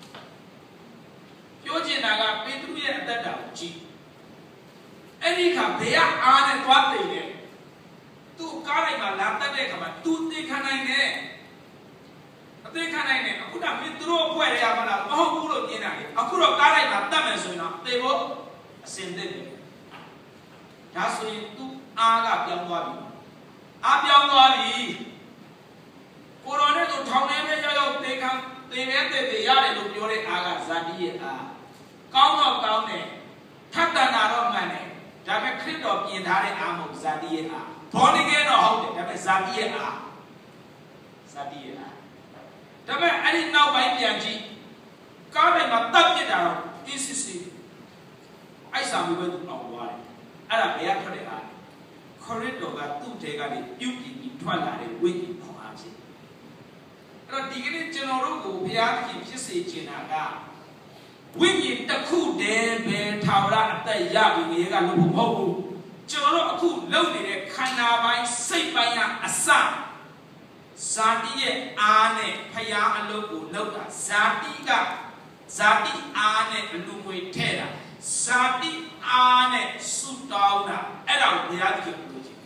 ပြောချင်တာကပေတရုရဲ့အသက်တာကိုကြည့်အဲ့ဒီခါဘယ်ကအားနဲ့သွားတည်တယ်သူကားလိုက်မှာလာတက်တဲ့အခါမှာသူသိခံနိုင်တယ်အသိခံနိုင်တယ်အခုတော့မင်းတို့အဖွဲ့ရရမလားမဟုတ်ဘူးလို့ညင်းတာလေအခုတော့ကားလိုက်မှာတတ်မယ်ဆိုရင်တော့သေဖို့အစင်သစ်တယ်ဒါဆိုရင်သူအားကပြောင်းသွားပြီအားပြောင်းသွားပြီကိုရိုနဲ့ဆိုထောင်ထဲပဲရောက်ရောက်သေခံသေပဲသေသေရတယ်လို့ပြောတဲ့အားကဇာတိရဲ့အားကောင်းတော့ကောင်းတယ်ထပ်တန်တာတော့မှန်တယ်ဒါပေမဲ့ခရစ်တော်ပြင်ထားတဲ့အားမဟုတ်ဇာတိရဲ့အားဘောလီကဲတော့ဟုတ်တယ်ဒါပေမဲ့ဇာတိရဲ့အားဇာတိရဲ့အားဒါပေမဲ့အဲ့ဒီနောက်ပိုင်းပြန်ကြည့်ကားတိုင်းမှာတပ်ပြစ်တာတော့အစ်စစ်စစ်အိုက်ဆာမျိုးပဲသူအောင်သွားတယ်အဲ့ဒါဘယ်ကထွက်တဲ့အားခရစ်တော်ကသူ့ထဲကနေပြုတ်ပြီးထွက်လာတဲ့ဝိညာဉ်ပေါ်အားဖြစ်အဲ့တော့ဒီကနေ့ကျွန်တော်တို့ကိုဘုရားသခင်ဖြစ်စေချင်တာကဝိညာဉ်တစ်ခုတည်းပဲထာဝရအသက်ရပြီးနေကလို့မဟုတ်ဘူးကျွန်တော်တို့အခုလုပ်နေတဲ့ခန္ဓာပိုင်းစိတ်ပိုင်းကအစဇာတိရဲ့အားနဲ့ဖျားအလုပ်ကိုလုပ်တာဇာတိကဇာတိအားနဲ့အလူငွေထဲ့တာဇာတိအားနဲ့ဆုတောင်းတာအဲ့ဒါကိုဘုရားသခင်ပြောချင်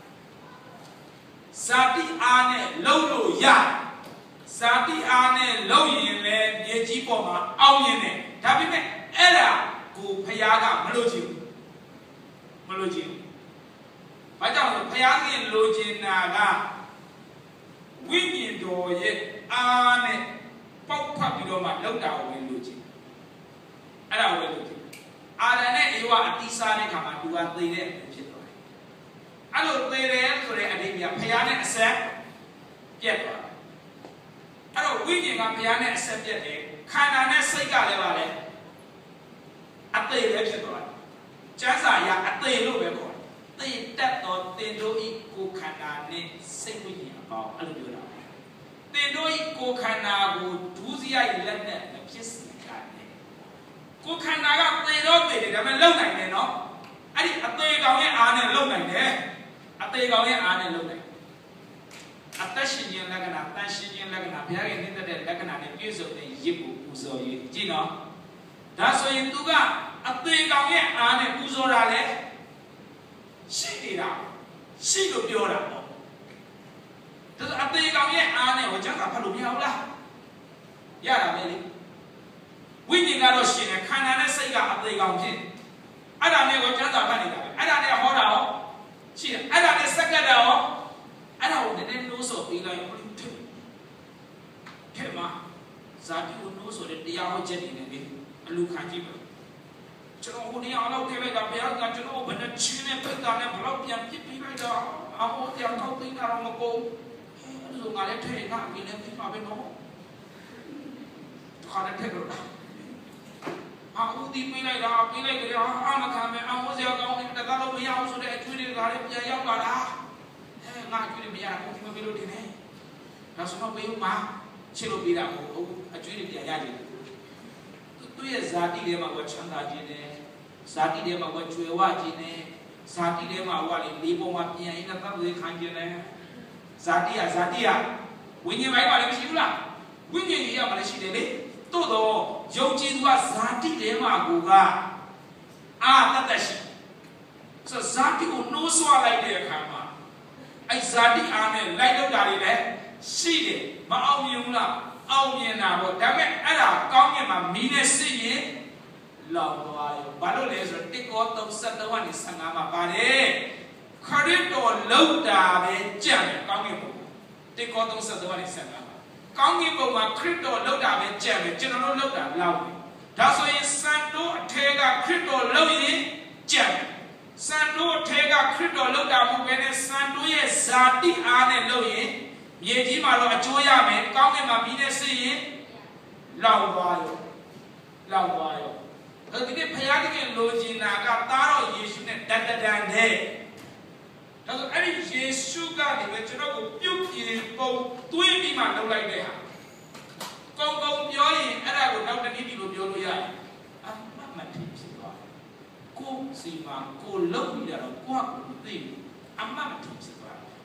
ဇာတိအားနဲ့လုပ်လို့ရဇာတိအားနဲ့လုပ်ရင်လည်းမြေကြီးပေါ်မှာအောင်ရင်တယ်ဒါပေမဲ့အဲ့ဒါကိုဘုရားကမလို့ချင်ဘူးမလို့ချင်ဘူးဘာကြောင့်လဲဘုရားသခင်လိုချင်တာကဝိညာဉ်တော်ရဲ့အားနဲ့ပေါက်ဖတ်ပြီးတော့မှလောက်တာကိုဝင်လို့ချင်အဲ့ဒါကိုဝင်လို့ချင်အာရနဲ့အေဝအတိစားတဲ့ခါမှာသူကသေတဲ့ဖြစ်သွားတယ်အဲ့လိုသေတယ်ဆိုတဲ့အဓိပ္ပာယ်ဘုရားနဲ့အဆက်ပြတ်သွားတယ်အဲ့တော့ဝိညာဉ်ကဘုရားနဲ့အဆက်ပြတ်တယ်ခန္ဓာနဲ့စိတ်ကလည်းပါလေအသေးပဲဖြစ်သွားတယ်ကျမ်းစာအရအသေးလို့ပဲခေါ်တယ်သေတတ်သောတင်တို့ဤကိုခန္ဓာနဲ့စိတ်ဝိညာဉ်အပေါင်းအဲ့လိုပြောတာတင်တို့ဤကိုခန္ဓာကိုဒုစရိုက်လက်နဲ့မဖြစ်စေကြနဲ့ကိုခန္ဓာကသေတော့သေတယ်ဒါပေမဲ့လုံနိုင်တယ်နော်အဲ့ဒီအသေးကောင်ရဲ့အားနဲ့လုံနိုင်တယ်အသေးကောင်ရဲ့အားနဲ့လုံနိုင်အသက်ရှင်ခြင်းလက္ခဏာတန်ရှင်ခြင်းလက္ခဏာဘုရားရဲ့နေတဲ့လက္ခဏာနဲ့ပြည့်စုံတဲ့ရစ်ကိုပူဇော်ရေးကြည့်နော်ဒါဆိုရင်သူကအသေးကောင်ရဲ့အားနဲ့ပူဇော်တာလေရှိနေတာရှိလို့ပြောတာပေါ့ဒါဆိုအသေးကောင်ရဲ့အားနဲ့ဟောကျမ်းစာဖတ်လို့မရဘူးလားရတာပဲလေဝိညာဉ်ကတော့ရှင်တယ်ခန္ဓာနဲ့စိတ်ကအသေးကောင်ဖြစ်အဲ့ဒါနဲ့ဟောကျမ်းစာဖတ်နေတာပဲအဲ့ဒါနဲ့ဟောတာဟောရှိတယ်အဲ့ဒါနဲ့စက္ကတာဟောအဲ့ဒါကိုနည်းနည်းနိုးစော်ပေးလိုက်ဘယ်လိုထင်ထဲမှာဇာတိကိုနိုးစော်တဲ့တရားဟောချက်တွေနဲ့လေအလူခံကြည့်ပါကျွန်တော်ဟိုနေ့အောင်လောက်ထည့်လိုက်တာဘုရားကကျွန်တော်ဘယ်နဲ့ချင်းနဲ့ပတ်တာနဲ့ဘလောက်ပြန်ပြစ်ပြီးလိုက်တာအဟောတရားထောက်သိတာတော့မကုန်အဲ့လိုငါလည်းထည့်ကအင်းလည်းပြပါပဲနော်ခါနဲ့ထည့်လို့အာဦးဒီပေးလိုက်တာပေးလိုက်ကြတယ်အာမခံမယ်အဟောစရာကောင်းတယ်တကားလို့မရအောင်ဆိုတဲ့အကျွေးတွေကလည်းပြန်ရောက်လာတာအဲငါအကျွေးတွေမရဘူးဒီမပေးလို့တင်နေဒါဆိုတော့ပေးဦးမှာချစ်လို့ပေးတာမဟုတ်ဘူးအကျွေးတွေပြန်ရတယ်သူရဲ့ဇာတိထဲမှာကချမ်းသာခြင်းနဲ့ဇာတိထဲမှာကကျွယ်ဝခြင်းနဲ့ဇာတိထဲမှာဟောလေလေးပုံမှာပြန်ရင်တော့သတ်ခံခြင်းနဲ့ဇာတိကဇာတိကဝိညာဉ်ပိုင်းကလည်းမရှိဘူးလားဝိညာဉ်ကြီးကမှလည်းရှိတယ်လေတိုးတော့ယုံကြည်သူကဇာတိထဲမှာကိုကအာတတ်တရှိဆိုဇာတိကိုနှိုးဆွလိုက်တဲ့အခါမှာအဲဇာတိအားနဲ့လိုက်တော့တာတွေလည်းရှိတယ်မအောင်မြင်ဘူးလားအောင်မြင်တာပေါ့ဒါပေမဲ့အဲ့ဒါကောင်းမြင်မှာမီးနဲ့စစ်ရင်လောင်သွားရောဘာလို့လဲဆိုတော့တစ်ကောသုံးဆယ်သုံးကနေဆယ်ငါးမှာပါတယ်ခရစ်တော်လောက်တာပဲကြံ့တယ်ကောင်းမြင်ဖို့တစ်ကောသုံးဆယ်သုံးကနေဆယ်ငါးမှာကောင်းမြင်ဖို့မှာခရစ်တော်လောက်တာပဲကြံ့တယ်ကျွန်တော်တို့လောက်တာလောက်တယ်ဒါဆိုရင်စံတို့အထက်ကခရစ်တော်လောက်ရင်ကြံ့တယ်စံတို့အထက်ကခရစ်တော်လောက်တာမဟုတ်ဘဲနဲ့စံတို့ရဲ့ဇာတိအားနဲ့လောက်ရင်မြေကြီးမှာတော့အကျိုးရမယ်ကောင်းကင်မှာပြီးတဲ့စစ်ရင်လောင်သွားရောလောင်သွားရောဒီနေ့ဘုရားသခင်လိုချင်တာကသားတော်ယေရှုနဲ့တန်တန်နဲ့ဒါဆိုအဲ့ဒီယေရှုကနေပဲကျွန်တော်ကိုပြုတ်ပြင်ပုံတွေးပြီးမှလုပ်လိုက်တဲ့ဟာကောင်းကောင်းပြောရင်အဲ့ဒါကိုနောက်တစ်နည်းဒီလိုပြောလို့ရတယ်အမှတ်မှတ်ဖြစ်သွားကိုစီမှာကိုလုံးပြီးတော့ကိုယ့်ကိုသိအမှတ်မှတ်ဖြစ်သွား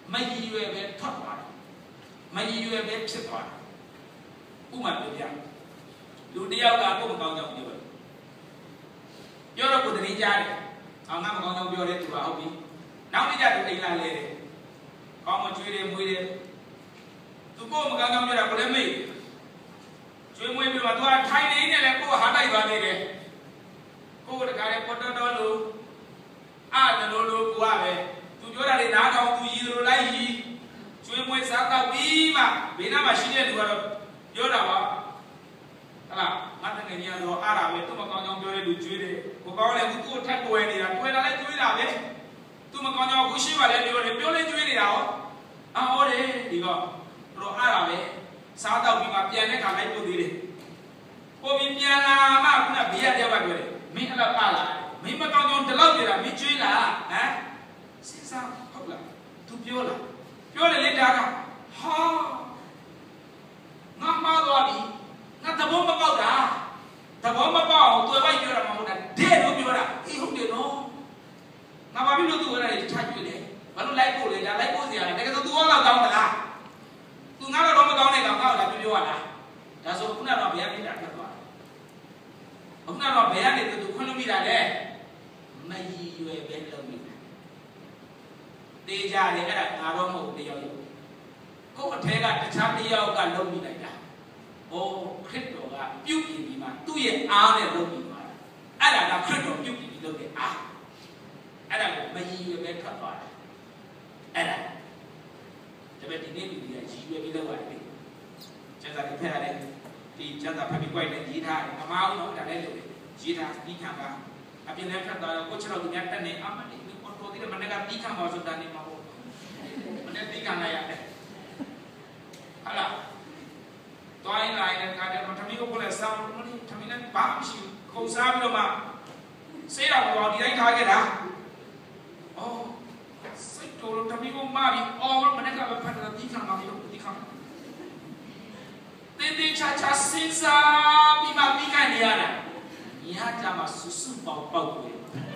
ไม่ยีเวเบทอดมาไม่ยีเวเบเสตอนผู้มันเป็นยังดูเดียวกันพวกมันกองยองเดียวย้อนเราพูดถึงนี้จ้าเนี่ยเอางั้นมันกองยองเดียวเลยตัวเอาบีน้องนี่จ้าตัวเองละเลยกองมันช่วยเรียมวยเรียตัวพวกมันกองยองเดียวเราคนเดียวไม่ช่วยมวยไปมาตัวไทยนี่เนี่ยแหละพวกหาได้บ้างเลยพวกเด็กอะไรพวกโดนโดนลูอาจจะโดนลูกว่าไปตัวย้อนอะไรน้าเขาตัวยีโรไล่ยีช่วยมวยสักตัวบีมาบีน่ามาชี้เนี่ยตัวเราย้อนเราว่าอะไรงั้นตั้งแต่เนี่ยเราอาราเวตัวมันกองยองเดียวเลยดูช่วยเลยพวกเขาเลยตัวแทบตัวนี่ละตัวอะไรช่วยเราเลยตัวมันกองยองกุชิมาเลยเดียวเลยเดียวเลยช่วยนี่เราอ้าวเลยดีก็เราอาราเวสาวตัวบีมาเปลี่ยนเนี่ยการไล่ตัวดีเลยพอบีเปลี่ยนละมาคุณน่ะบีอะไรบ้างเลยมีอะไรบ้างล่ะมีมันกองยองตลอดเลยละมีช่วยละฮะสิ่งสามเขาละทุบเยอะละเยอะเลยเล่นได้กันฮ่างั้นมาตัวบีงั้นถ้าผมมาเป่าด่าถ้าผมมาเป่าตัวไม่เยอะละมาหมดนะเด็ดรู้ไหมวะไอ้หุ่นเดียวน้องงั้นมาพี่รู้ตัวอะไรใช่อยู่เลยวันนู้นไล่โป้เลยจ้ะไล่โป้เสียอะไรแต่ก็ตัวเราเก่าแต่ละตัวงั้นเราต้องมาเก่าในเก่าเก่าละพี่รู้ว่าละแต่ส่วนคุณน่ะเราเบียร์ไม่ได้แค่ตัวคุณน่ะเราเบียร์เนี่ยตัวคุณเราไม่ได้เลยไม่ยีอยู่เอเบนเราไม่ได้เตจาเนี่ยก็ได้งานเราหมดเดียวอยู่ก็ประเทศกันจะชักเดียวกันเราไม่ได้จ้ะโอ้คริสโตก็ပြုတ်ပြီးပြီးမှသူ့ရဲ့အားနဲ့လုပ်ပြီးသွားတာအဲ့ဒါကခရစ်တော်ပြုတ်ပြီးလုပ်တဲ့အားအဲ့ဒါကိုမရည်ရွယ်ပဲထွက်သွားတာအဲ့ဒါဒါပေမဲ့ဒီနေ့လူတွေကရည်ရွယ်ပြီးလုပ်ရတယ်ကျန်စာတွေဖက်ရတယ်ဒီကျန်စာဖက်ပြီးကြိုက်တယ်ရေးထားတယ်မမအောင်တော့ဒါလည်းလုပ်တယ်ရေးထားပြီးခံပါအပြင်လည်းထွက်သွားတော့ကိုချတော့သူများတက်နေအမလေးကိုတော်သေးတယ်မနေ့ကပြီးခံပါဆိုတာနေမှာပေါ့မနေ့ပြီးခံလိုက်ရတယ်ဟာလားตัวไอ้ลายเนี่ยการเดินมันทำให้เขาคนละซ้ำมันนี่ทำให้นั่นบ้าไม่ชิวเขาซ้ำไปแล้วมาเสียเราบอกดีได้ท้ายกันนะอ๋อใส่ตัวเราทำให้เขามาบีอ๋อมันนั่นก็แบบพัฒนาที่ข้างมาที่ที่ข้างเต้นๆช้าๆสิ้นซาบีมาบีกันเนี่ยนะเนี่ยจะมาสุสุเบาๆเลย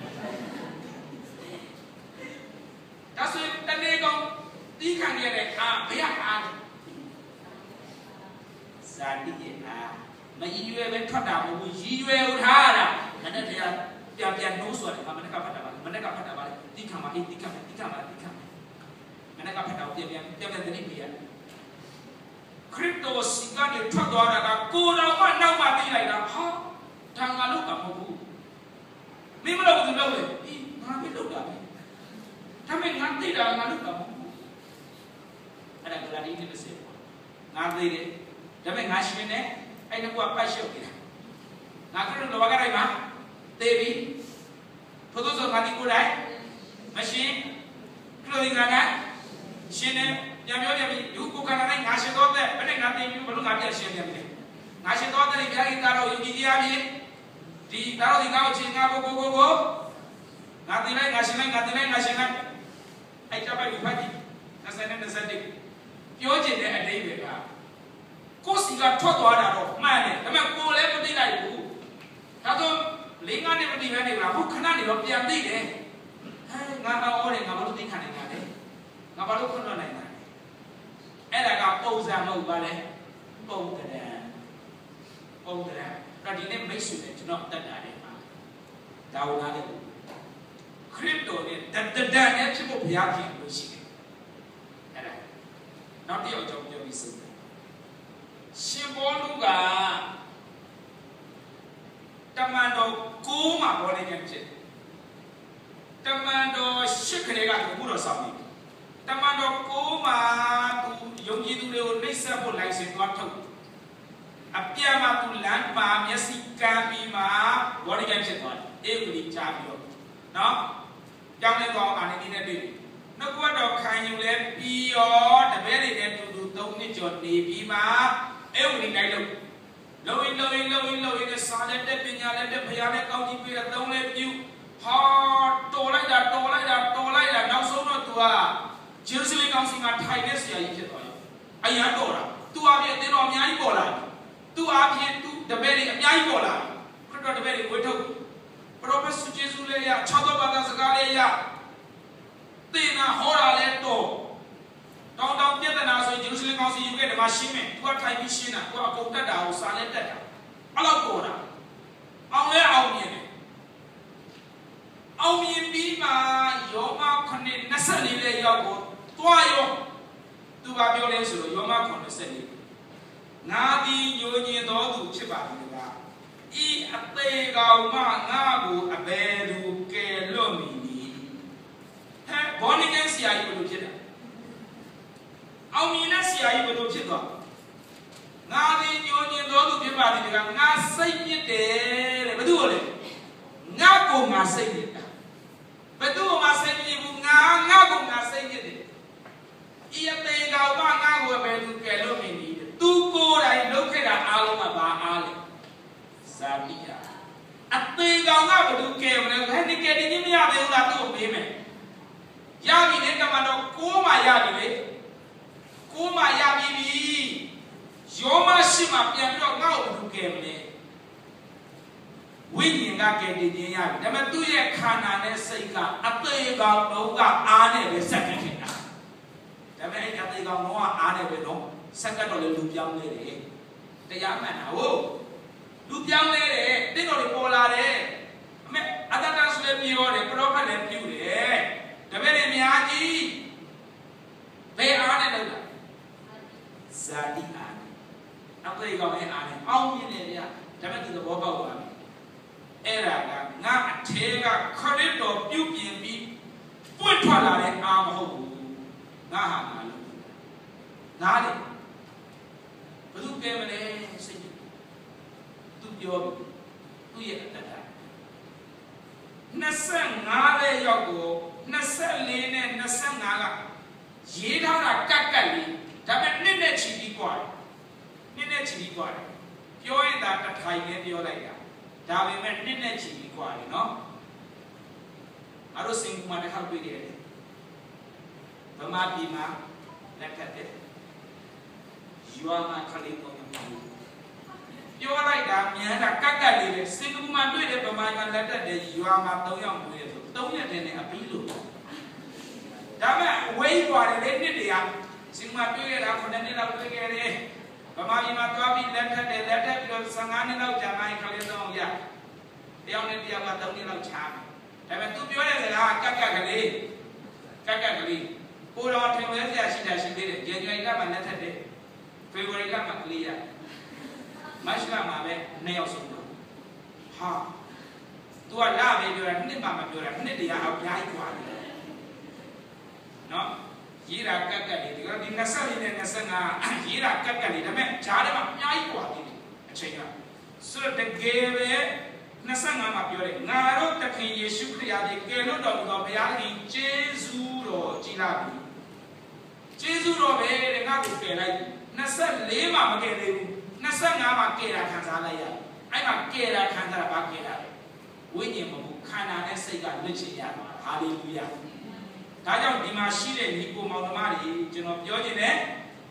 ถ้าสุดแต่เนี่ยก็ที่ข้างเนี่ยเลยอ่ะไม่อยากอ่านซาดิเออาไม่ยีเวเป็นทอดดาวมันยีเวอุทาระมันนั่นจะเปลี่ยนเปลี่ยนนู้ส่วนมันนั่นก็พัฒนามันนั่นก็พัฒนาที่ข้างมาที่ข้างมาที่ข้างมาที่ข้างมันนั่นก็พัฒนาเปลี่ยนเปลี่ยนเปลี่ยนเปลี่ยนตัวนี้เปลี่ยนคริสโตสิงห์เนี่ยทอดดาวระก็กูเราว่าเรามาที่ไหนนะฮะทางมาลูกกับพ่อผู้ไม่มาเราถึงเราเลยอีงานไม่ลูกได้ถ้าไม่งานที่เรางานลูกกับพ่อผู้อะไรก็ได้ที่จะเสียงานที่เนี่ยဒါပေမဲ့ငါရှင်နဲ့အဲ့ဒါကပတ်ရှုပ်နေတာငါကတော့လောကရိုက်မှာတေးပြီးဘုသူဆိုငါဒီကိုယ်တိုင်မရှင်ကလိုဒီကကရှင်နဲ့ပြန်ပြောပြန်ပြီးလူကိုယ်ကနိုင်ငါရှင်တော့တဲ့ဘယ်နဲ့ငါတေးပြီးဘလို့ငါပြန်ရှင်ပြန်ပြီငါရှင်တော့တဲ့ဘုရားကြီးသားတော်ယုံကြည်တရားပြီးဒီသားတော်ဒီကောက်ချင်းငါဘိုးဘိုးဘိုးငါတင်လိုက်ငါရှင်လိုက်ငါတင်လိုက်ငါရှင်လိုက်အဲ့ကြပါ့ဒီဖတ်ကြည့်၂၀နဲ့၂၁ပြောချင်တဲ့အတိတ်တွေကကိုစီကထွက်သွားတာတော့မှန်တယ်ဒါပေမဲ့ကိုလည်းမသိလိုက်ဘူးဒါဆိုလေးငါးနှစ်မသိဘဲနေလားခုခဏနေတော့ပြန်သိတယ်ဟဲ့ငါအော်တယ်ငါဘာလို့သိခံနိုင်တာလဲငါဘာလို့ခွင့်လွှတ်နိုင်တာလဲအဲ့ဒါကပုံစံမဟုတ်ပါလဲပုံတရံပုံတရံဒါဒီနေ့မိတ်ဆွေနဲ့ကျွန်တော်တက်တာတယ်မှာဒါဝနာတယ်ခရစ်တော်နဲ့တတတနဲ့ဖြစ်ဖို့ဘုရားဖြစ်လို့ရှိတယ်အဲ့ဒါနောက်တစ်ယောက်ကြောင့်ပြောပြီးဆုံးရှင်ဘောလူကတမန်တော်ကိုးမှာဘောလေးကျဖြစ်တမန်တော်ရှစ်ခရေကဘုရားဆောင်နေတမန်တော်ကိုးမှာသူယုံကြည်သူတွေကိုနှိပ်စက်ဖို့လိုက်စဉ်သွားထုတ်အပြတ်မှာသူလမ်းပါမျက်စိကမ်းပြီးမှဘောလေးကျဖြစ်သွားတယ်အေဝီကြားပြီးတော့နော်ကြောင်းလေးကောင်အာနေနေပြီနှုတ်ကပတ်တော်ခံယူလဲပြီးရောတပည့်တွေနဲ့တူတူသုံးနှစ်ကျော်နေပြီးမှအဲ့ဝင်တိုင်းလို့လုံရင်လုံရင်လုံရင်လုံရင်စာလက်တဲ့ပညာလက်တဲ့ဘုရားနဲ့ကောင်းကြီးပေးတဲ့သုံးလေးပြုဟာတော်လိုက်တာတော်လိုက်တာတော်လိုက်တာနောက်ဆုံးတော့ तू ကဂျေရုဆလင်ကောင်စီမှာထိုင်နေဆရာကြီးဖြစ်သွားရောအရန်တော်တာ तू အပြင်အတင်းတော်အများကြီးပေါ်လာတယ် तू အပြင် तू တပည့်တွေအများကြီးပေါ်လာတယ်ခရစ်တော်တပည့်တွေဝေထုတ်ပရောဖက်ဆုကျေးဇူးလေးရ၆တော်ဘာသာစကားလေးရသင်နာဟောတာလဲတော်ကောင်းတောင်ပြဿနာဆိုရင်ဂျေရုဆလင်ကောင်စီယူခဲ့တယ်မှာရှင်းမယ်သူကထိုင်ပြီးရှင်းတာသူကအကုန်တက်တာကိုစာနဲ့တက်တာအဲ့လောက်ပေါ်တာအောင်လဲအောင်မြင်တယ်အောင်မြင်ပြီးမှယောမခုနှစ်၂၄လေးရောက်ကိုတွားရောသူကပြောလဲဆိုတော့ယောမခုနှစ်၂၄ငါသည်ညိုညင်တော်သူဖြစ်ပါသည်ကဤအသေးကောင်မှငါကိုအဘယ်သူကယ်လွတ်မည်နည်းဟဲ့ဘောနိကန်ဆရာကြီးဘယ်လိုဖြစ်တာအောင်မြင်တဲ့ဆရာကြီးဘယ်လိုဖြစ်သွားငါသည်ညိုညင်တော်သူဖြစ်ပါသည်ကငါစိတ်ညစ်တယ်တဲ့ဘယ်သူလဲငါကိုငါစိတ်ညစ်တာဘယ်သူမှစိတ်ညစ်ဘူးငါငါကိုငါစိတ်ညစ်တယ်ဤအသေးကောင်မှငါကိုအဘယ်သူကယ်လွတ်မည်နည်းသူကိုယ်တိုင်လုပ်ခဲ့တာအားလုံးကဘာအားလဲဇာတိယာအသေးကောင်ကဘယ်သူကယ်မလဲဟဲ့ဒီကယ်ဒီမရသေးဘူးလားသူ့ကိုမေးမယ်ရပြီလေကမ္ဘာတော့ကိုးမှရပြီလေကိုးမှရပြီပြီယောမရှိမှပြန်ပြီးတော့ငါ့ကိုဘယ်သူကယ်မလဲဝိညာဉ်ကကယ်တင်ခြင်းရပြီဒါပေမဲ့သူ့ရဲ့ခန္ဓာနဲ့စိတ်ကအသေးကောင်တော့ကအားနဲ့ပဲစက်ကတ်နေတာဒါပေမဲ့အသေးကောင်တော့အားနဲ့ပဲတော့စက္ကတ်တော်လည်းလူပြောင်းလဲတယ်တရားမှန်တာဟုတ်လူပြောင်းလဲတယ်တင်းတော်တွေပေါ်လာတယ်အမေအတ္တတဆိုလည်းပြောတယ်ပရောဖက်လည်းပြုတယ်တပည့်တွေအများကြီးဘယ်အားနဲ့လုပ်တာဇာတိအားနဲ့အပရိကောင်ရဲ့အားနဲ့အောင်းမြင်တယ်ဗျာဒါပေမဲ့ဒီသဘောပေါက်သွားပြီအဲ့ဒါကငါအထေကခရစ်တော်ပြုပြင်ပြီးပွင့်ထွက်လာတဲ့အားမဟုတ်ဘူးငါဟာငါလို့နားလေဘယ်သူကဲမလဲစိတ်သူပြောသူရဲ့အတ္တ၂၅တဲ့ရောက်ကို၂၄နဲ့၂၅ကရေးထားတာကတ်ကတ်လေးဒါပေမဲ့နှစ်နဲ့ချီပြီးกว่าနှစ်နဲ့ချီပြီးกว่าပြောရင်ဒါတစ်ထိုင်နဲ့ပြောလိုက်တာဒါပေမဲ့နှစ်နဲ့ချီပြီးกว่าလေနော်အဲ့တော့စင်ကူမှာတစ်ခါတွေ့တယ်ဗမာပြည်မှာလက်ထက်တယ်ယူအမခလေးတော့ပြောလိုက်တာမြန်တာကတ်ကတ်လေးပဲစင်ကာပူမှာတွေ့တယ်ဗမာပြည်လက်တက်တယ်ယူအမ၃ယောက်တွေ့တယ်ဆို၃ရက်တည်းနဲ့အပြီးလို့ဒါမဲ့အဝေးသွားတယ်လေနှစ်တည်းကစင်ကာပူတွေ့ရတာခုနှစ်နှစ်လောက်တွေ့ခဲ့တယ်ဗမာပြည်မှာသွားပြီးလက်တက်တယ်လက်တက်ပြီးတော့၁၅နှစ်လောက်ကြာမှခလေးတော့ရတယောက်နဲ့တယောက်က၃နှစ်လောက်ချားဒါပေမဲ့သူပြောတဲ့စကားကတ်ကတ်ကလေးကတ်ကတ်ကလေးကိုတော်ထင်လဲစရာရှိတာရှိသေးတယ်ဇန်နဝါရီလမှာလက်ထက်တယ်ဖေဖော်ဝါရီလမှာကလေးရမတ်လမှာပဲနှစ်ယောက်ဆုံးတော့ဟာ तू ကလာပဲပြောတာနှစ်မှမပြောတာနှစ်တည်းကအပြားကြီးกว่าတယ်နော်ရေးတာကတ်ကတ်လေးဒီကဒီ၂၄နဲ့၂၅ရေးတာကတ်ကတ်လေးဒါပေမဲ့ဂျားထဲမှာအများကြီးกว่าတယ်အချိန်ကဆိုတော့တကယ်ပဲ၂၅မှာပြောတယ်ငါတို့သခင်ယေရှုခရစ်ယာန်ကယ်လွတ်တော်မူသောဘုရားရှင်ကျေးဇူးတော်ကြီးလာပြီကျေးဇူးတော်ပဲတဲ့ငါ့ကိုကယ်လိုက်၂၄မှာမကယ်သေးဘူး၂၅မှာကယ်တာခံစားလိုက်ရအဲ့မှာကယ်တာခံစားတာဘာကယ်တာလဲဝိညာဉ်မဟုတ်ခန္ဓာနဲ့စိတ်ကလွတ်ချင်ရမှာဟာလေလုယာဒါကြောင့်ဒီမှာရှိတဲ့ညီကိုမောင်နှမတွေကျွန်တော်ပြောချင်တယ်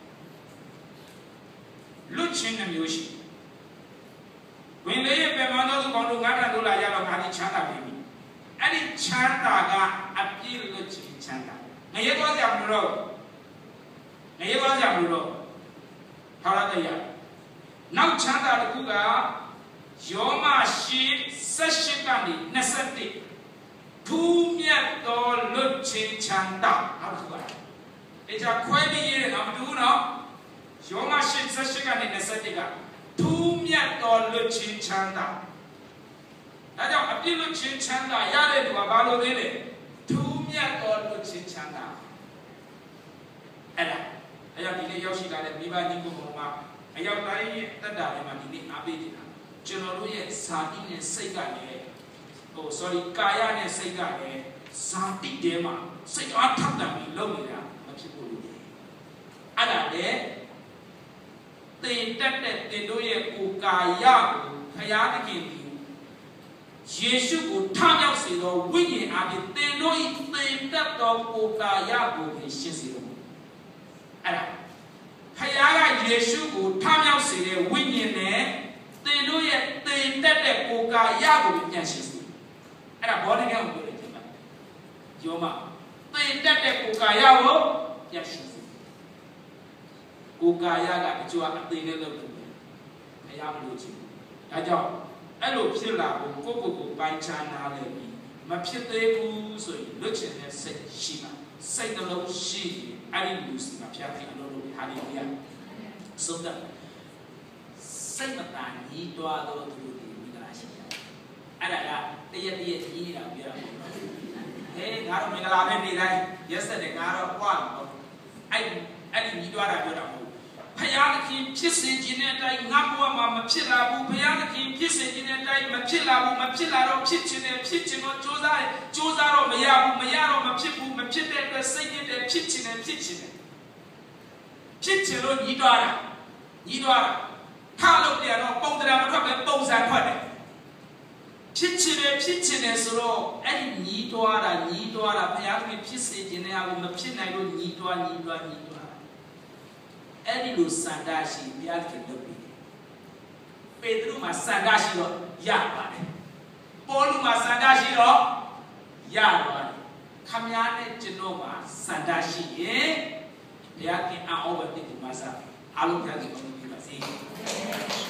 လွတ်ခြင်းနှမျိုးရှိဝင်လေရဲ့ပြန်မတော်သူကောင်းတို့ငါးတန်တို့လာရတော့ငါဒီချမ်းသာပြီအဲ့ဒီချမ်းသာကအပြည့်လွတ်ခြင်းချမ်းသာငရဲသွားကြမလို့ငရဲသွားကြမလို့ထာဝရတရားနောက်ချမ်းသာတစ်ခုကယောမရှိ၁၈ကနေ၂၁ထူးမြတ်သောလွတ်ခြင်းချမ်းသာနောက်တစ်ခုကဒီကြခွဲပြီးရေးတယ်နော်မတူဘူးနော်ယောမရှိ၁၈ကနေ၂၁ကထူးမြတ်သောလွတ်ခြင်းချမ်းသာဒါကြောင့်အပြည့်လွတ်ခြင်းချမ်းသာရတဲ့သူကဘာလို့လဲထူးမြတ်သောလွတ်ခြင်းချမ်းသာအဲ့ဒါအဲ့ဒါဒီနေ့ရောက်ရှိလာတဲ့မိဘညီကိုပေါ်မှာအရောက်တိုင်းတက်တာတွေမှာဒီနေ့အားပေးနေတာကျွန်တော်တို့ရဲ့ဇာတိနဲ့စိတ်ကလည်းဟို sorry ကာယနဲ့စိတ်ကလည်းဇာတိထဲမှာစိတ်အားထပ်တန်ပြီးလုပ်နေတာမဖြစ်ဘူးလို့အဲ့ဒါလေတင်တက်တဲ့တင်တို့ရဲ့ကိုယ်ကာယကိုဖယားသခင်ဒီယေရှုကိုထမြောက်စေသောဝိညာဉ်အားဖြင့်တင်တို့၏တင်တက်သောကိုယ်ကာယကိုရှင်းစေတော်မူအဲ့ဒါဖယားကယေရှုကိုထမြောက်စေတဲ့ဝိညာဉ်နဲ့တင်တို့ရဲ့တင်တက်တဲ့ကိုယ်ကာယကိုပြန်ရှင်းစေအဲ့ဒါဘောဓိကံကိုပြောတယ်ဒီမှာယောမတင်တက်တဲ့ကိုယ်ကာယကိုပြန်ရှင်းစေကိုကာယကတချို့ကအသိနဲ့လုပ်လို့မရမလို့ချင်ဒါကြောင့်အဲ့လိုဖြစ်လာဖို့ကိုကိုကိုပိုင်းခြားနားလဲပြီးမဖြစ်သေးဘူးဆိုရင်လွတ်ချင်တဲ့စိတ်ရှိမှာစိတ်နှလုံးရှိရင်အဲ့ဒီလူစီမှာဖျားပြီးအလုပ်လုပ်ဟာလေလုယာဆုံးတဲ့စိတ်မတန်ကြီးတွားတော့သူတွေမိဂလာရှိတယ်အဲ့ဒါကတရက်တရက်ကြီးနေတာပြောတာဟေးငါတို့မင်္ဂလာပဲနေတိုင်းရက်ဆက်တယ်ငါတော့ကွာတော့အဲ့အဲ့ဒီကြီးတွားတာပြောတာမဟုတ်ဖယားသခင်ဖြစ်စေခြင်းတဲ့အတိုင်းငါဘဝမှာမဖြစ်လာဘူးဖယားသခင်ဖြစ်စေခြင်းတဲ့အတိုင်းမဖြစ်လာဘူးမဖြစ်လာတော့ဖြစ်ခြင်းနဲ့ဖြစ်ခြင်းတော့ကြိုးစားတယ်ကြိုးစားတော့မရဘူးမရတော့မဖြစ်ဘူးမဖြစ်တဲ့အတွက်စိတ်နဲ့ဖြစ်ခြင်းနဲ့ဖြစ်ခြင်းနဲ့ဖြစ်ခြင်းလို့ညီးတွားတာညီးတွားတာထားလို့ပြန်တော့ပုံတရားမထွက်ပဲပုံစံထွက်တယ်ဖြစ်ခြင်းနဲ့ဖြစ်ခြင်းနဲ့ဆိုတော့အဲ့ဒီညီးတွားတာညီးတွားတာဘုရားသခင်ဖြစ်စေခြင်းနဲ့အကူမဖြစ်နိုင်လို့ညီးတွားညီးတွားညီးတွားအဲ့ဒီလိုစန္ဒရှိဘုရားသခင်လုပ်ပြီးပေတရုမှာစန္ဒရှိတော့ရပါတယ်ပေါလုမှာစန္ဒရှိတော့ရပါတယ်ခမည်းနဲ့ကျွန်တော်မှာစန္ဒရှိရင်ဘုရားသခင်အောက်ဝတ်တဲ့ဒီမှာစားအလုံးစုံကိုပြပါစေ